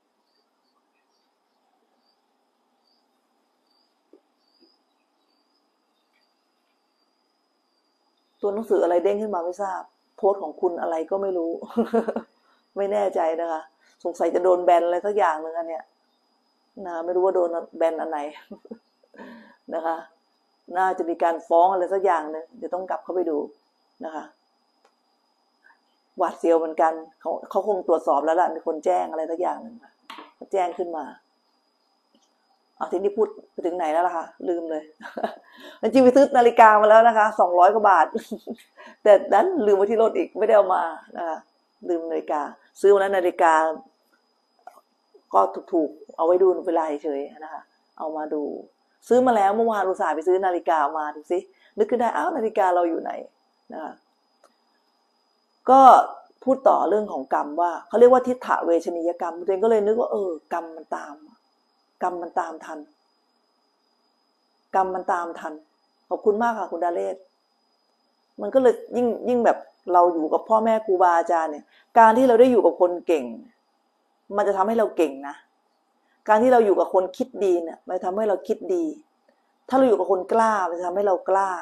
ตัวหนังสืออะไรเด้งขึ้นมาไม่ทราบโพสต์ของคุณอะไรก็ไม่รู้ ไม่แน่ใจนะคะสงสัยจะโดนแบนอะไรสักอย่างหนึ่งอันเนี้ยนะไม่รู้ว่าโดนแบนอันไหน นะคะน่าจะมีการฟ้องอะไรสักอย่างนึงเดี๋ยวต้องกลับเข้าไปดูนะคะหวาดเสียวเหมือนกันเขาเขาคงตรวจสอบแล้วล่ะมีคนแจ้งอะไรสักอย่างนึงแจ้งขึ้นมาเอาทีนี้พูดไปถึงไหนแล้วล่ะคะลืมเลยจริงๆไปซื้อนาฬิกามาแล้วนะคะสองร้อยกว่าบาทแต่ดันลืมไว้ที่รถอีกไม่ได้เอามานะคะลืมนาฬิกาซื้อวันนั้นนาฬิกาก็ถูกๆเอาไว้ดูเวลาเฉยๆนะคะเอามาดูซื้อมาแล้วเมื่อวานอุตส่าห์ไปซื้อนาฬิกามาดูสินึกขึ้นได้อ้าวนาฬิกาเราอยู่ไหนนะคะก็พูดต่อเรื่องของกรรมว่าเขาเรียกว่าทิฏฐเวชนียกรรมตัวเองก็เลยนึกว่าเออกรรมมันตามกรรมมันตามทันกรรมมันตามทันขอบคุณมากค่ะคุณดาเลศมันก็เลยยิ่งยิ่งแบบเราอยู่กับพ่อแม่ครูบาอาจารย์เนี่ยการที่เราได้อยู่กับคนเก่งมันจะทำให้เราเก่งนะการที่เราอยู่กับคนคิดดีเนี่ยมันจะทำให้เราคิดดีถ้าเราอยู่กับคนกล้ามันจะทำให้เรากล้า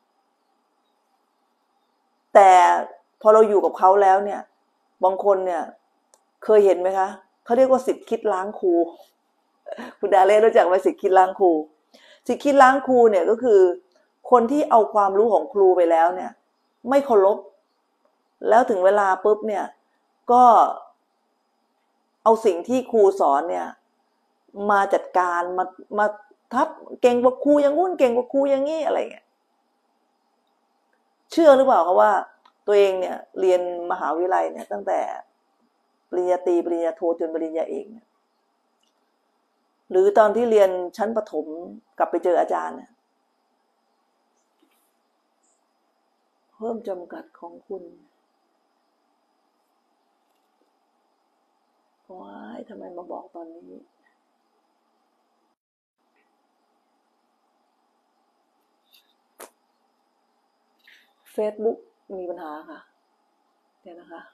แต่พอเราอยู่กับเขาแล้วเนี่ยบางคนเนี่ยเคยเห็นไหมคะเขาเรียกว่าสิทธิ์คิดล้างครูคุณดาเล่รู้จักไหมสิทธิ์คิดล้างครูสิทธิ์คิดล้างครูเนี่ยก็คือคนที่เอาความรู้ของครูไปแล้วเนี่ยไม่เคารพแล้วถึงเวลาปุ๊บเนี่ยก็เอาสิ่งที่ครูสอนเนี่ยมาจัดการมามาทับเก่งกว่าครูอย่างงู้นเก่งกว่าครูอย่างงี้อะไรเงี้ยเชื่อหรือเปล่าคะว่าตัวเองเนี่ยเรียนมหาวิทยาลัยเนี่ยตั้งแต่ปริญญาตรีปริญญาโทจนปริญญาเอกเนี่ยหรือตอนที่เรียนชั้นประถมกลับไปเจออาจารย์เนี่ยเพิ่มจำกัดของคุณว้ายทำไมมาบอกตอนนี้เฟซบุ๊กมีปัญหาค่ะเดี๋ยวนะคะ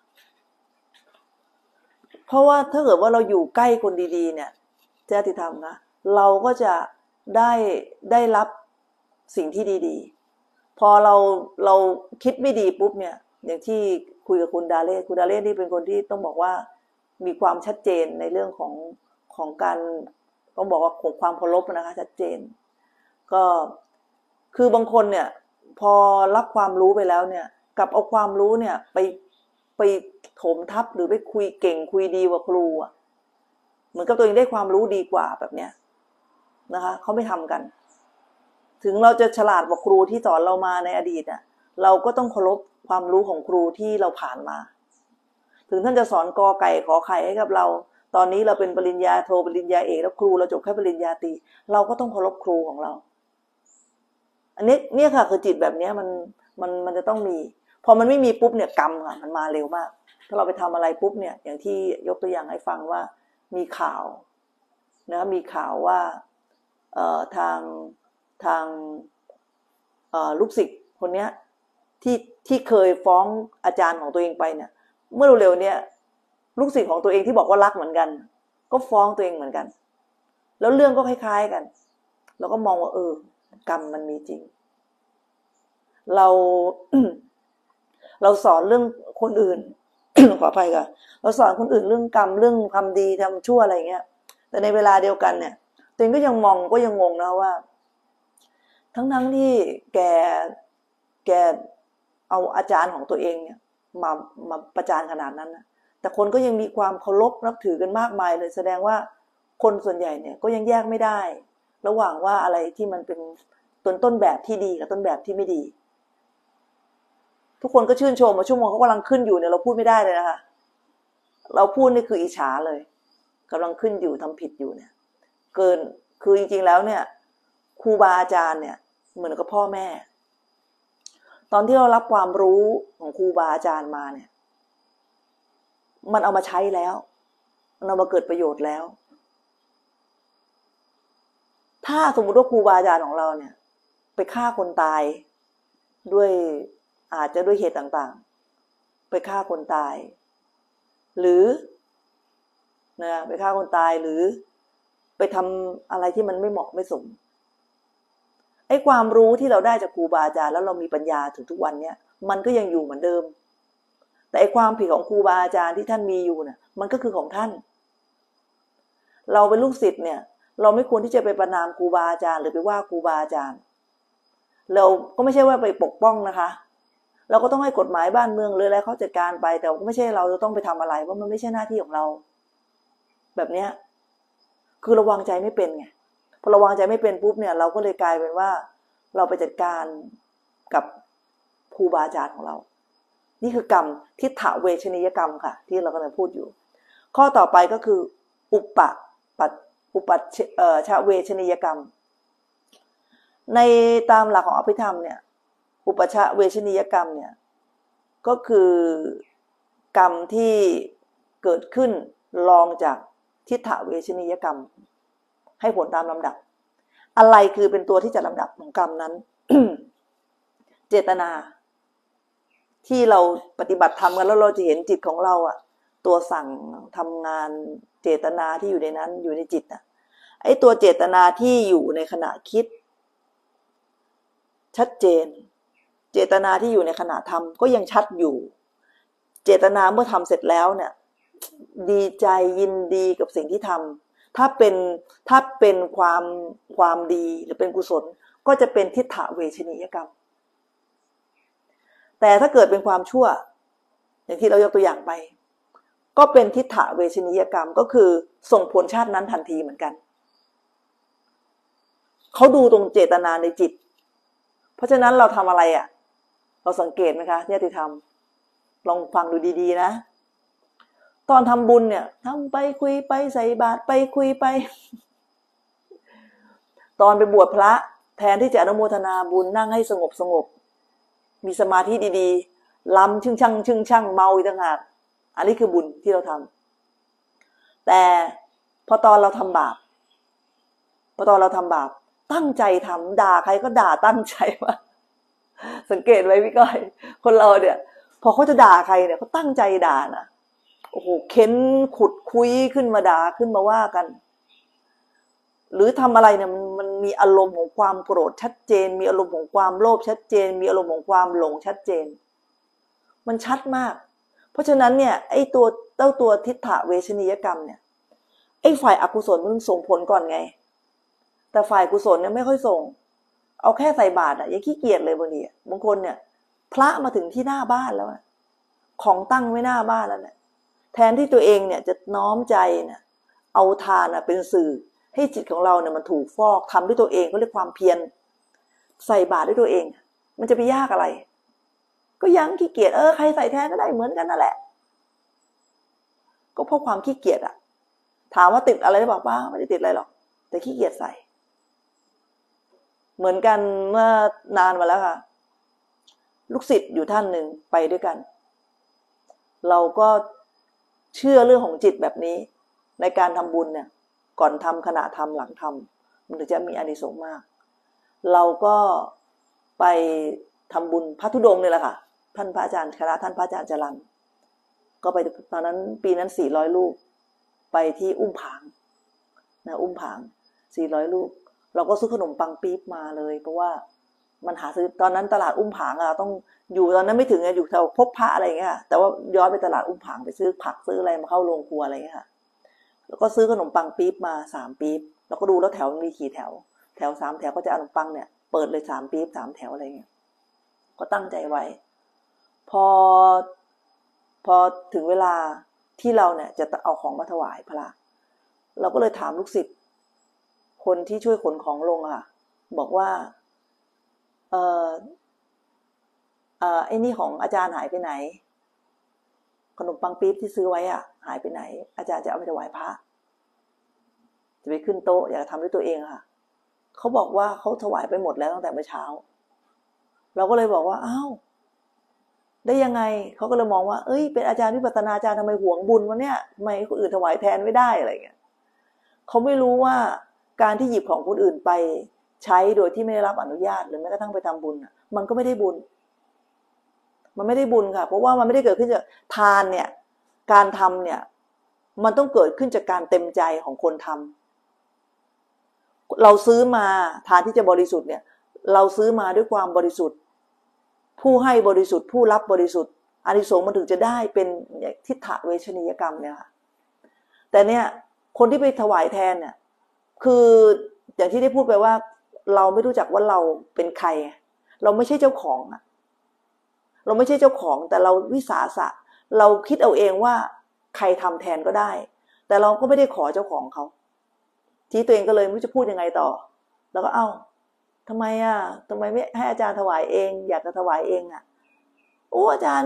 เพราะว่าถ้าเกิดว่าเราอยู่ใกล้คนดีๆเนี่ยญาติธรรมนะเราก็จะได้ได้รับสิ่งที่ดีๆพอเราเราคิดไม่ดีปุ๊บเนี่ยอย่างที่คุยกับคุณดาเล่คุณดาเล่นี่เป็นคนที่ต้องบอกว่ามีความชัดเจนในเรื่องของของการต้องบอกว่าของความเคารพนะคะชัดเจนก็คือบางคนเนี่ยพอรับความรู้ไปแล้วเนี่ยกับเอาความรู้เนี่ยไปไปโถมทับหรือไปคุยเก่งคุยดีกว่าครูอ่ะเหมือนกับตัวเองได้ความรู้ดีกว่าแบบเนี้ยนะคะเขาไม่ทำกันถึงเราจะฉลาดกว่าครูที่สอนเรามาในอดีตอ่ะเราก็ต้องเคารพความรู้ของครูที่เราผ่านมาถึงท่านจะสอนกอไก่ขอไข่ให้กับเราตอนนี้เราเป็นปริญญาโทปริญญาเอกแล้วครูเราจบแค่ปริญญาตรีเราก็ต้องเคารพครูของเราอันนี้เนี่ยค่ะคือจิตแบบนี้มันมันมันจะต้องมีพอมันไม่มีปุ๊บเนี่ยกรรมค่ะมันมาเร็วมากถ้าเราไปทำอะไรปุ๊บเนี่ยอย่างที่ยกตัวอย่างให้ฟังว่ามีข่าวนะมีข่าวว่าเอ่อทางทางเอ่อลูกศิษย์คนเนี้ยที่ที่เคยฟ้องอาจารย์ของตัวเองไปเนี่ยเมื่อเร็วๆเนี่ยลูกศิษย์ของตัวเองที่บอกว่ารักเหมือนกันก็ฟ้องตัวเองเหมือนกันแล้วเรื่องก็คล้ายๆกันเราก็มองว่าเออกรรมมันมีจริงเรา เราสอนเรื่องคนอื่น ขออภัยค่ะเราสอนคนอื่นเรื่องกรรมเรื่องทำดีทำชั่วอะไรเงี้ยแต่ในเวลาเดียวกันเนี่ยตัวเองก็ยังมองก็ยังงงนะว่าทั้งๆที่แกแกเอาอาจารย์ของตัวเองเนี่ยมามาประจานขนาดนั้นนะแต่คนก็ยังมีความเคารพนับถือกันมากมายเลยแสดงว่าคนส่วนใหญ่เนี่ยก็ยังแยกไม่ได้ระหว่างว่าอะไรที่มันเป็นต้นต้นแบบที่ดีกับต้นแบบที่ไม่ดีทุกคนก็ชื่นชมว่าชั่วโมงเขากำลังขึ้นอยู่เนี่ยเราพูดไม่ได้เลยนะคะเราพูดนี่คืออิจฉาเลยกำลังขึ้นอยู่ทำผิดอยู่เนี่ยเกินคือจริงๆแล้วเนี่ยครูบาอาจารย์เนี่ยเหมือนกับพ่อแม่ตอนที่เรารับความรู้ของครูบาอาจารย์มาเนี่ยมันเอามาใช้แล้วมันเอามาเกิดประโยชน์แล้วถ้าสมมติว่าครูบาอาจารย์ของเราเนี่ยไปฆ่าคนตายด้วยอาจจะด้วยเหตุต่างๆไปฆ่าคนตายหรือนะไปฆ่าคนตายหรือไปทำอะไรที่มันไม่เหมาะไม่สมไอ้ความรู้ที่เราได้จากครูบาอาจารย์แล้วเรามีปัญญาถึงทุกวันเนี้ยมันก็ยังอยู่เหมือนเดิมแต่ไอ้ความผิดของครูบาอาจารย์ที่ท่านมีอยู่เนี่ยมันก็คือของท่านเราเป็นลูกศิษย์เนี่ยเราไม่ควรที่จะไปประณามครูบาอาจารย์หรือไปว่าครูบาอาจารย์เราก็ไม่ใช่ว่าไปปกป้องนะคะเราก็ต้องให้กฎหมายบ้านเมืองเลยแล้วเขาจัดการไปแต่ก็ไม่ใช่เราจะต้องไปทำอะไรเพราะมันไม่ใช่หน้าที่ของเราแบบเนี้ยคือระวังใจไม่เป็นไงพอระวังใจไม่เป็นปุ๊บเนี่ยเราก็เลยกลายเป็นว่าเราไปจัดการกับครูบาอาจารย์ของเรานี่คือกรรมทิฏฐเวชนียกรรมค่ะที่เรากำลังพูดอยู่ข้อต่อไปก็คืออุปะปัจอุปัชเอ่อชเวชนียกรรมในตามหลักของอภิธรรมเนี่ยอุปชเวชนียกรรมเนี่ยก็คือกรรมที่เกิดขึ้นรองจากทิฏฐเวชนียกรรมให้ผลตามลำดับอะไรคือเป็นตัวที่จะลำดับของกรรมนั้น เจตนาที่เราปฏิบัติธรรมกันแล้วเราจะเห็นจิตของเราอ่ะตัวสั่งทำงานเจตนาที่อยู่ในนั้นอยู่ในจิตอ่ะไอ้ตัวเจตนาที่อยู่ในขณะคิดชัดเจนเจตนาที่อยู่ในขณะทำก็ยังชัดอยู่เจตนาเมื่อทำเสร็จแล้วเนี่ยดีใจยินดีกับสิ่งที่ทำถ้าเป็นถ้าเป็นความความดีหรือเป็นกุศลก็จะเป็นทิฏฐเวชนียกรรมแต่ถ้าเกิดเป็นความชั่วอย่างที่เรายกตัวอย่างไปก็เป็นทิฏฐเวชนียกรรมก็คือส่งผลชาตินั้นทันทีเหมือนกันเขาดูตรงเจตนาในจิตเพราะฉะนั้นเราทำอะไรอ่ะเราสังเกตไหมคะญาติธรรมลองฟังดูดีๆนะตอนทำบุญเนี่ยทำไปคุยไปใส่บาตรไปคุยไปตอนไปบวชพระแทนที่จะอนุโมทนาบุญนั่งให้สงบสงบมีสมาธิดีๆล้ำชึ่งช่างชึ่งช่างเมาอีกต่างหากอันนี้คือบุญที่เราทำแต่พอตอนเราทำบาปพอตอนเราทำบาปตั้งใจทำด่าใครก็ด่าตั้งใจว่าสังเกตไว้พี่ก้อยคนเราเนี่ยพอเขาจะด่าใครเนี่ยเขาตั้งใจด่านะโอ้โหเค้นขุดคุยขึ้นมาด่าขึ้นมาว่ากันหรือทำอะไรเนี่ยมันมันมีอารมณ์ของความโกรธชัดเจนมีอารมณ์ของความโลภชัดเจนมีอารมณ์ของความหลงชัดเจนมันชัดมากเพราะฉะนั้นเนี่ยไอ้ตัวเต้าตัวทิฏฐเวชนียกรรมเนี่ยไอ้ฝ่ายอกุศลมันส่งผลก่อนไงแต่ฝ่ายกุศลเนี่ยไม่ค่อยส่งเอาแค่ใส่บาตรอ่ะยังขี้เกียจเลยบางทีบางคนเนี่ยพระมาถึงที่หน้าบ้านแล้วของตั้งไว้หน้าบ้านแล้วเนี่ยแทนที่ตัวเองเนี่ยจะน้อมใจเนี่ยเอาทานอ่ะเป็นสื่อให้จิตของเราเนี่ยมันถูกฟอกทำด้วยตัวเองก็เรียกความเพียรใส่บาตรด้วยตัวเองมันจะไปยากอะไรก็ยังขี้เกียจเออใครใส่แทนก็ได้เหมือนกันนั่นแหละก็เพราะความขี้เกียจอ่ะถามว่าติดอะไรหรือเปล่าป้าไม่ได้ติดอะไรหรอกแต่ขี้เกียจใส่เหมือนกันเมื่อนานมาแล้วค่ะลูกศิษย์อยู่ท่านหนึ่งไปด้วยกันเราก็เชื่อเรื่องของจิตแบบนี้ในการทำบุญเนี่ยก่อนทำขณะทำหลังทำมันถึงจะมีอานิสงส์มากเราก็ไปทำบุญพระธุดงค์เนี่ยแหละค่ะท่านพระอาจารย์คณะท่านพระอาจารย์จรัญก็ไปตอนนั้นปีนั้นสี่ร้อยรูปไปที่อุ้มผางนะอุ้มผางสี่ร้อยรูปเราก็ซื้อขนมปังปี๊บมาเลยเพราะว่ามันหาซื้อตอนนั้นตลาดอุ้มผางอะต้องอยู่ตอนนั้นไม่ถึงอยู่แถวพบพระอะไรอย่างเงี้ยแต่ว่าย้อนไปตลาดอุ้มผางไปซื้อผักซื้ออะไรมาเข้าโรงครัวอะไรอย่างเงี้ยค่ะแล้วก็ซื้อขนมปังปี๊บมาสามปี๊บแล้วก็ดูแล้วแถวมีกี่แถวแถวสามแถวก็จะเอาขนมปังเนี่ยเปิดเลยสามปี๊บสามแถวอะไรเงี้ยก็ตั้งใจไว้พอพอถึงเวลาที่เราเนี่ยจะเอาของมาถวายพระเราก็เลยถามลูกศิษย์คนที่ช่วยขนของลงอะบอกว่าเออเออไอ้นี่ของอาจารย์หายไปไหนขนมปังปี๊บที่ซื้อไว้อะหายไปไหนอาจารย์จะเอาไปถวายพระจะไปขึ้นโต๊ะอยากทำด้วยตัวเองค่ะเขาบอกว่าเขาถวายไปหมดแล้วตั้งแต่เมื่อเช้าเราก็เลยบอกว่าอ้าวได้ยังไงเขาก็เลยมองว่าเอ้ยเป็นอาจารย์วิปัสสนาอาจารย์ทำไมหวงบุญวะเนี่ยทำไมคนอื่นถวายแทนไม่ได้อะไรเงี้ยเขาไม่รู้ว่าการที่หยิบของคนอื่นไปใช้โดยที่ไม่ได้รับอนุญาตหรือแม้กระทั่งไปทำบุญมันก็ไม่ได้บุญมันไม่ได้บุญค่ะเพราะว่ามันไม่ได้เกิดขึ้นจากทานเนี่ยการทำเนี่ยมันต้องเกิดขึ้นจากการเต็มใจของคนทำเราซื้อมาทานที่จะบริสุทธิ์เนี่ยเราซื้อมาด้วยความบริสุทธิ์ผู้ให้บริสุทธิ์ผู้รับบริสุทธิ์อานิสงส์มันถึงจะได้เป็นทิฏฐเวชนียกรรมเนี่ยค่ะแต่เนี่ยคนที่ไปถวายแทนเนี่ยคืออย่างที่ได้พูดไปว่าเราไม่รู้จักว่าเราเป็นใครเราไม่ใช่เจ้าของอะเราไม่ใช่เจ้าของแต่เราวิสาสะเราคิดเอาเองว่าใครทำแทนก็ได้แต่เราก็ไม่ได้ขอเจ้าของเขาที่ตัวเองก็เลยไม่รู้จะพูดยังไงต่อแล้วก็เอ้าทำไมอ่ะทำไมไม่ให้อาจารย์ถวายเองอยากจะถวายเองอ่ะโอ้อาจารย์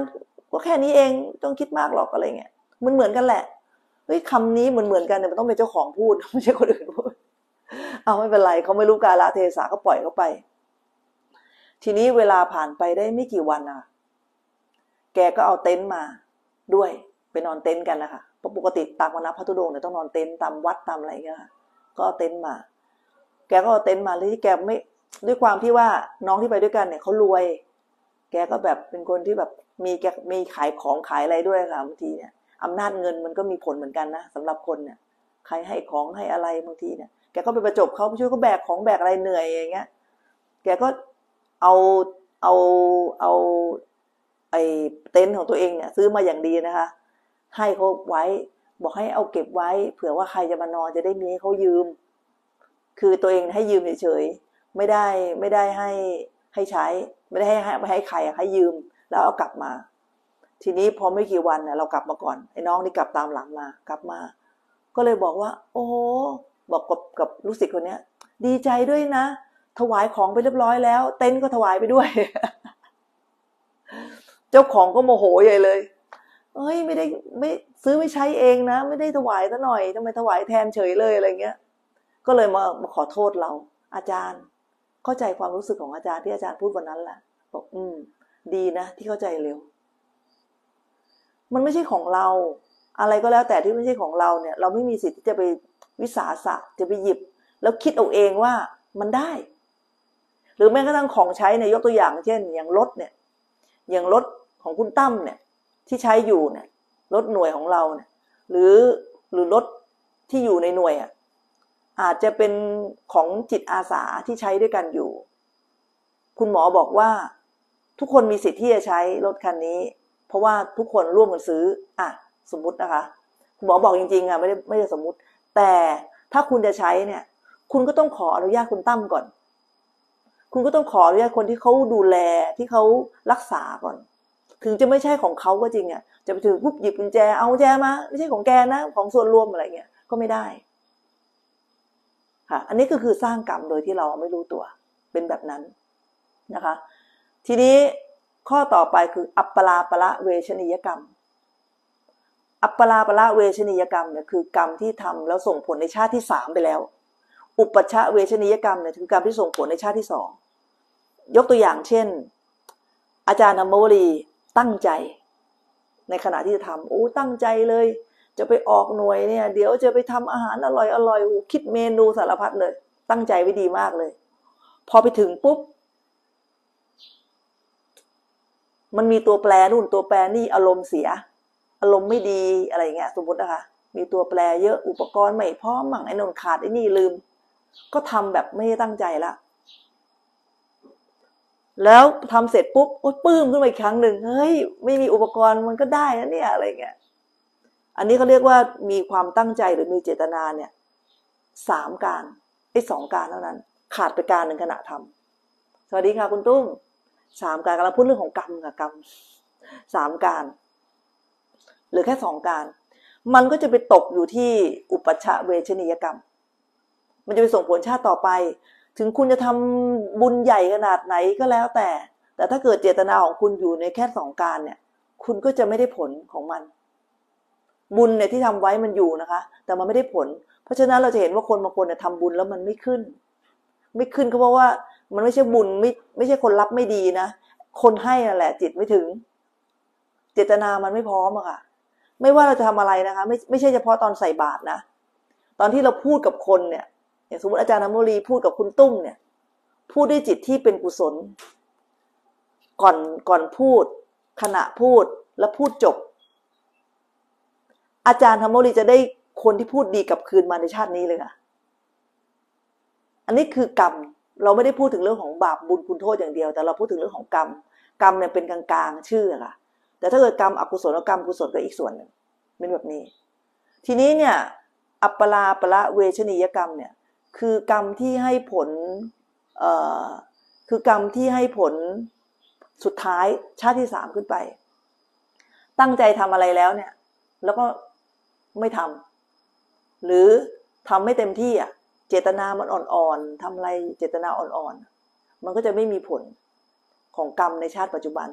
ก็แค่นี้เองต้องคิดมากหรอกอะไรเงี้ยมันเหมือนกันแหละเฮ้ยคำนี้เหมือนเหมือนกันเนี่ยมันต้องเป็นเจ้าของพูดไม่ใช่คนอื่นพูดเอาไม่เป็นไรเขาไม่รู้กาลเทศะก็ปล่อยเขาไปทีนี้เวลาผ่านไปได้ไม่กี่วันอ่ะแกก็เอาเต็นท์มาด้วยไปนอนเต็นท์กันนะคะเพราะปกติตามคณะพระธุดงค์เนี่ยต้องนอนเต็นท์ตามวัดตามอะไรเงี้ยก็เอาเต็นท์มาแกก็เอาเต็นท์มาแล้วที่แกไม่ด้วยความที่ว่าน้องที่ไปด้วยกันเนี่ยเขารวยแกก็แบบเป็นคนที่แบบมีแกมีขายของขายอะไรด้วยค่ะบางทีเนี่ยอำนาจเงินมันก็มีผลเหมือนกันนะสำหรับคนเนี่ยใครให้ของให้อะไรบางทีเนี่ยแกก็ไปประจบเขาไปช่วยเขาแบกของแบกอะไรเหนื่อยอย่างเงี้ยแกก็เอาเอาเอาไอ้เต็นท์ของตัวเองเนี่ยซื้อมาอย่างดีนะคะให้เขาไว้บอกให้เอาเก็บไว้เผื่อว่าใครจะมานอนจะได้มีให้เขายืมคือตัวเองให้ยืมเฉยๆไม่ได้ไม่ได้ให้ให้ใช้ไม่ได้ให้ไม่ให้ใครให้ยืมแล้วเอากลับมาทีนี้พอไม่กี่วันเนี่ยเรากลับมาก่อนไอ้น้องนี่กลับตามหลังมากลับมาก็เลยบอกว่าโอ้โหบอกกับกับลูกศิษย์คนนี้ดีใจด้วยนะถวายของไปเรียบร้อยแล้วเต็นท์ก็ถวายไปด้วย เจ้าของก็โมโหใหญ่เลยเอ้ยไม่ได้ไม่ซื้อไม่ใช้เองนะไม่ได้ถวายซะหน่อยทำไมถวายแทนเฉยเลยอะไรเงี้ยก็เลยมามาขอโทษเราอาจารย์เข้าใจความรู้สึกของอาจารย์ที่อาจารย์พูดวันนั้นแหละบอกอืมดีนะที่เข้าใจเร็วมันไม่ใช่ของเราอะไรก็แล้วแต่ที่ไม่ใช่ของเราเนี่ยเราไม่มีสิทธิ์ที่จะไปวิสาสะจะไปหยิบแล้วคิดเอาเองว่ามันได้หรือแม้กระทั่งของใช้เนี่ยยกตัวอย่างเช่นอย่างรถเนี่ยอย่างรถของคุณตั้มเนี่ยที่ใช้อยู่เนี่ยรถหน่วยของเราเนี่ยหรือหรือรถที่อยู่ในหน่วยอ่ะอาจจะเป็นของจิตอาสาที่ใช้ด้วยกันอยู่คุณหมอบอกว่าทุกคนมีสิทธิ์ที่จะใช้รถคันนี้เพราะว่าทุกคนร่วมกันซื้ออ่ะสมมุตินะคะคุณหมอบอกจริงๆอ่ะไม่ได้ไม่ได้สมมุติแต่ถ้าคุณจะใช้เนี่ยคุณก็ต้องขออนุญาตคุณตั้มก่อนคุณก็ต้องขออนุญาตคนที่เขาดูแลที่เขารักษาก่อนถึงจะไม่ใช่ของเขาก็จริงอ่ะจะไปถือปุ๊บหยิบกุญแจเอากุญแจมาไม่ใช่ของแกนะของส่วนรวมอะไรเงี้ยก็ไม่ได้ค่ะอันนี้ก็คือสร้างกรรมโดยที่เราไม่รู้ตัวเป็นแบบนั้นนะคะทีนี้ข้อต่อไปคืออัปปลาปละเวชนียกรรมอัปปลาปละเวชนียกรรมเนี่ยคือกรรมที่ทำแล้วส่งผลในชาติที่สามไปแล้วอุปัชชะเวชนียกรรมเนี่ยคือกรรมที่ส่งผลในชาติที่สองยกตัวอย่างเช่นอาจารย์ธรรมวลีตั้งใจในขณะที่จะทำโอ้ตั้งใจเลยจะไปออกหน่วยเนี่ยเดี๋ยวจะไปทำอาหารอร่อยอร่อยคิดเมนูสารพัดเลยตั้งใจไว้ดีมากเลยพอไปถึงปุ๊บมันมีตัวแปรนู่นตัวแปรนี่อารมณ์เสียอารมณ์ไม่ดีอะไรเงี้ยสมมตินะคะมีตัวแปรเยอะอุปกรณ์ไม่พร้อมมั่งไอ้นนขาดไอ้นี่ลืมก็ทำแบบไม่ได้ตั้งใจละแล้วทำเสร็จปุ๊บโอ๊ยปลื้มขึ้นมาอีกครั้งหนึ่งเฮ้ยไม่มีอุปกรณ์มันก็ได้นะเนี่ยอะไรเงี้ยอันนี้เขาเรียกว่ามีความตั้งใจหรือมีเจตนาเนี่ยสามการไอ้สองการเท่านั้นขาดไปการหนึ่งขณะทำสวัสดีค่ะคุณตุ้มสามการกำลังพูดเรื่องของกรรมค่ะกรรมสามการหรือแค่สองการมันก็จะไปตกอยู่ที่อุปัชชะเวชนียกรรมมันจะไปส่งผลชาติต่อไปถึงคุณจะทำบุญใหญ่ขนาดไหนก็แล้วแต่แต่ถ้าเกิดเจตนาของคุณอยู่ในแค่สองการเนี่ยคุณก็จะไม่ได้ผลของมันบุญเนี่ยที่ทำไว้มันอยู่นะคะแต่มันไม่ได้ผลเพราะฉะนั้นเราจะเห็นว่าคนบางคนเนี่ยทำบุญแล้วมันไม่ขึ้นไม่ขึ้นก็เพราะว่ามันไม่ใช่บุญไม่ไม่ใช่คนรับไม่ดีนะคนให้นั่นแหละจิตไม่ถึงเจตนามันไม่พร้อมอะค่ะไม่ว่าเราจะทำอะไรนะคะไม่ไม่ใช่เฉพาะตอนใส่บาตรนะตอนที่เราพูดกับคนเนี่ยอย่างสมมติอาจารย์ธรรมวลีพูดกับคุณตุ้มเนี่ยพูดด้วยจิตที่เป็นกุศลก่อนก่อนพูดขณะพูดแล้วพูดจบอาจารย์ธรรมวลีจะได้คนที่พูดดีกลับคืนมาในชาตินี้เลยค่ะอันนี้คือกรรมเราไม่ได้พูดถึงเรื่องของบาปบุญคุณโทษอย่างเดียวแต่เราพูดถึงเรื่องของกรรมกรรมเนี่ยเป็นกลางๆชื่อค่ะแต่ถ้าเกิดกรรมอกุศลกรรมกุศลก็อีกส่วนหนึ่งเป็นแบบนี้ทีนี้เนี่ยอัปปลาปละเวชนียกรรมเนี่ยคือกรรมที่ให้ผลเอ่อคือกรรมที่ให้ผลสุดท้ายชาติที่สามขึ้นไปตั้งใจทำอะไรแล้วเนี่ยแล้วก็ไม่ทำหรือทำไม่เต็มที่อ่ะเจตนามันอ่อนๆทำอะไรเจตนาอ่อนๆมันก็จะไม่มีผลของกรรมในชาติปัจจุบัน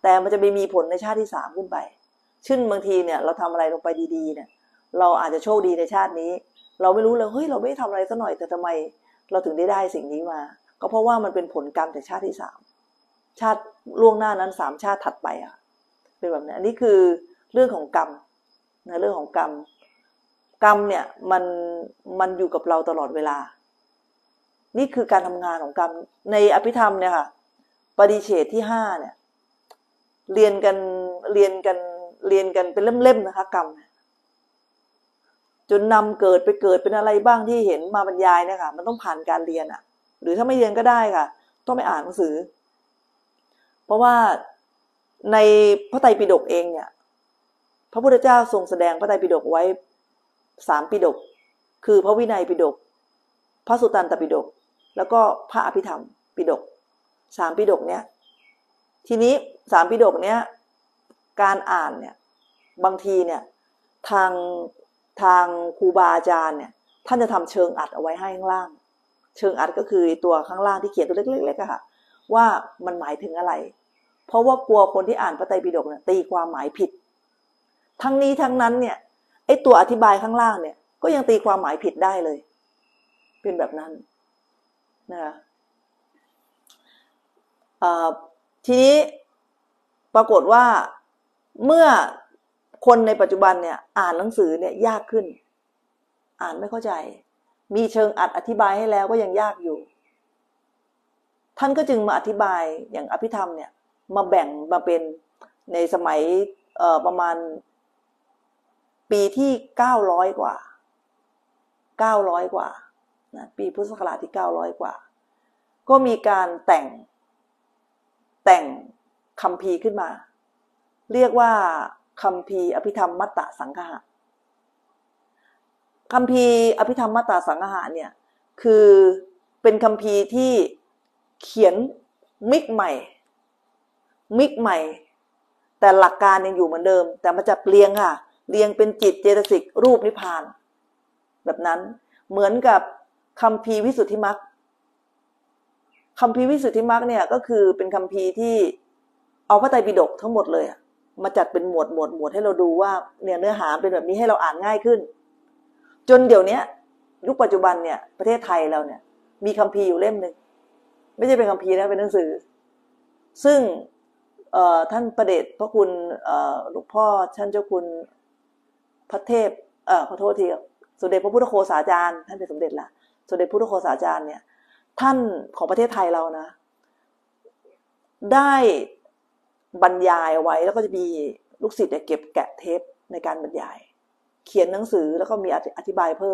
แต่มันจะไปมีผลในชาติที่สามขึ้นไปซึ่งบางทีเนี่ยเราทำอะไรลงไปดีๆเนี่ยเราอาจจะโชคดีในชาตินี้เราไม่รู้เลยเฮ้ยเราไม่ทำอะไรซะหน่อยแต่ทำไมเราถึงได้ได้สิ่งนี้มาก็เพราะว่ามันเป็นผลกรรมจากชาติที่สามชาติล่วงหน้านั้นสามชาติถัดไปอ่ะเป็นแบบนี้อันนี้คือเรื่องของกรรมนะเรื่องของกรรมกรรมเนี่ยมันมันอยู่กับเราตลอดเวลานี่คือการทำงานของกรรมในอภิธรรมเนี่ยค่ะปฏิเฉทที่ห้าเนี่ยเรียนกันเรียนกันเรียนกันเป็นเล่มๆนะคะกรรมจนนำเกิดไปเกิดเป็นอะไรบ้างที่เห็นมาบรรยายเนี่ยค่ะมันต้องผ่านการเรียนอ่ะหรือถ้าไม่เรียนก็ได้ค่ะต้องไปอ่านหนังสือเพราะว่าในพระไตรปิฎกเองเนี่ยพระพุทธเจ้าทรงแสดงพระไตรปิฎกไว้สามปิฎกคือพระวินัยปิฎกพระสุตตันตปิฎกแล้วก็พระอภิธรรมปิฎกสามปิฎกเนี้ยทีนี้สามปิฎกเนี้ยการอ่านเนี่ยบางทีเนี่ยทางทางครูบาอาจารย์เนี่ยท่านจะทำเชิงอัดเอาไว้ให้ข้างล่างเชิงอัดก็คือตัวข้างล่างที่เขียนตัวเล็กๆๆค่ะว่ามันหมายถึงอะไรเพราะว่ากลัวคนที่อ่านพระไตรปิฎกเนี่ยตีความหมายผิดทั้งนี้ทั้งนั้นเนี่ยไอ้ตัวอธิบายข้างล่างเนี่ยก็ยังตีความหมายผิดได้เลยเป็นแบบนั้นนะคะทีนี้ปรากฏว่าเมื่อคนในปัจจุบันเนี่ยอ่านหนังสือเนี่ยยากขึ้นอ่านไม่เข้าใจมีเชิงอัดอธิบายให้แล้วก็ยังยากอยู่ท่านก็จึงมาอธิบายอย่างอภิธรรมเนี่ยมาแบ่งมาเป็นในสมัยเอ่อประมาณปีที่เก้าร้อยกว่าเก้าร้อยกว่านะปีพุทธศักราชที่เก้าร้อยกว่าก็มีการแต่งแต่งคัมภีร์ขึ้นมาเรียกว่าคัมภีร์อภิธรรมมัตตสังคหะคัมภีร์อภิธรรมมัตตสังคหะเนี่ยคือเป็นคัมภีร์ที่เขียนมิกใหม่มิกใหม่แต่หลักการยังอยู่เหมือนเดิมแต่มันจะเรียงค่ะเรียงเป็นจิตเจตสิกรูปนิพพานแบบนั้นเหมือนกับคัมภีร์วิสุทธิมรรคคัมภีร์วิสุทธิมรรคเนี่ยก็คือเป็นคัมภีร์ที่เอาพระไตรปิฎกทั้งหมดเลยมาจัดเป็นหมวดหมวดหมวดให้เราดูว่าเนี่ยเนื้อหาเป็นแบบนี้ให้เราอ่านง่ายขึ้นจนเดี๋ยวนี้ยุคปัจจุบันเนี่ยประเทศไทยเราเนี่ยมีคัมภีร์อยู่เล่มนึงไม่ใช่เป็นคัมภีร์นะเป็นหนังสือซึ่งท่านประเดชพระคุณหลวงพ่อท่านเจ้าคุณพระเทพเอ่อขอโทษทีสมเด็จพระพุทธโฆษาจารย์ท่านเป็นสมเด็จละสมเด็จพุทธโฆษาจารย์เนี่ยท่านของประเทศไทยเรานะได้บรรยายเอาไว้แล้วก็จะมีลูกศิษย์เนี่ยเก็บแกะเทปในการบรรยายเขียนหนังสือแล้วก็มีอธิบายเพิ่ม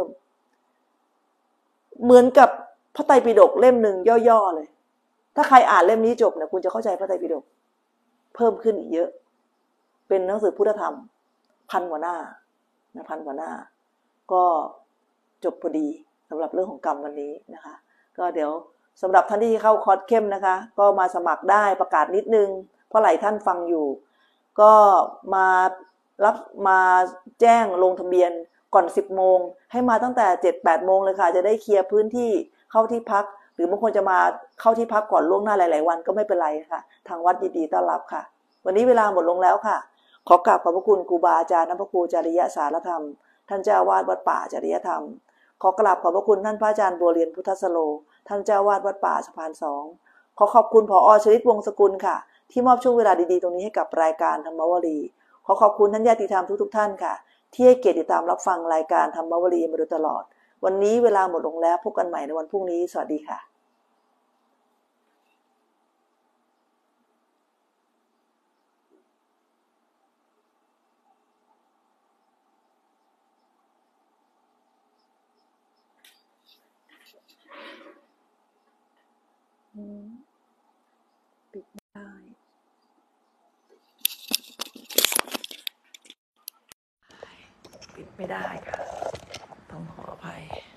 เหมือนกับพระไตรปิฎกเล่มหนึ่งย่อๆเลยถ้าใครอ่านเล่มนี้จบเนี่ยคุณจะเข้าใจพระไตรปิฎกเพิ่มขึ้นอีกเยอะเป็นหนังสือพุทธธรรมพันกว่าหน้านะพันกว่าหน้าก็จบพอดีสำหรับเรื่องของกรรมวันนี้นะคะก็เดี๋ยวสำหรับท่านที่เข้าคอร์สเข้มนะคะก็มาสมัครได้ประกาศนิดนึงเพราะหลายท่านฟังอยู่ก็มารับมาแจ้งลงทะเบียนก่อนสิบโมงให้มาตั้งแต่ เจ็ดแปด โมงเลยค่ะจะได้เคลียร์พื้นที่เข้าที่พักหรือบางคนจะมาเข้าที่พักก่อนล่วงหน้าหลายๆวันก็ไม่เป็นไรค่ะทางวัดยินดีต้อนรับค่ะวันนี้เวลาหมดลงแล้วค่ะขอกราบขอบพระคุณครูบาอาจารย์พระครูจริยสารธรรมท่านเจ้าวาดวัดป่าจริยธรรมขอกราบขอบพระคุณท่านพระอาจารย์บัวเรียนพุทธสโลท่านเจ้าวาดวัดป่าสะพานสองขอขอบคุณผอ.ชลิตวงศ์สกุลค่ะที่มอบช่วงเวลาดีๆตรงนี้ให้กับรายการธรรมวลีขอขอบคุณท่านญาติธรรมทุกๆท่านค่ะที่ให้เกียรติติดตามรับฟังรายการธรรมวลีมาโดยตลอดวันนี้เวลาหมดลงแล้วพบกันใหม่ในวันพรุ่งนี้สวัสดีค่ะปิดไม่ได้ปิดไม่ได้ค่ะต้องขออภัย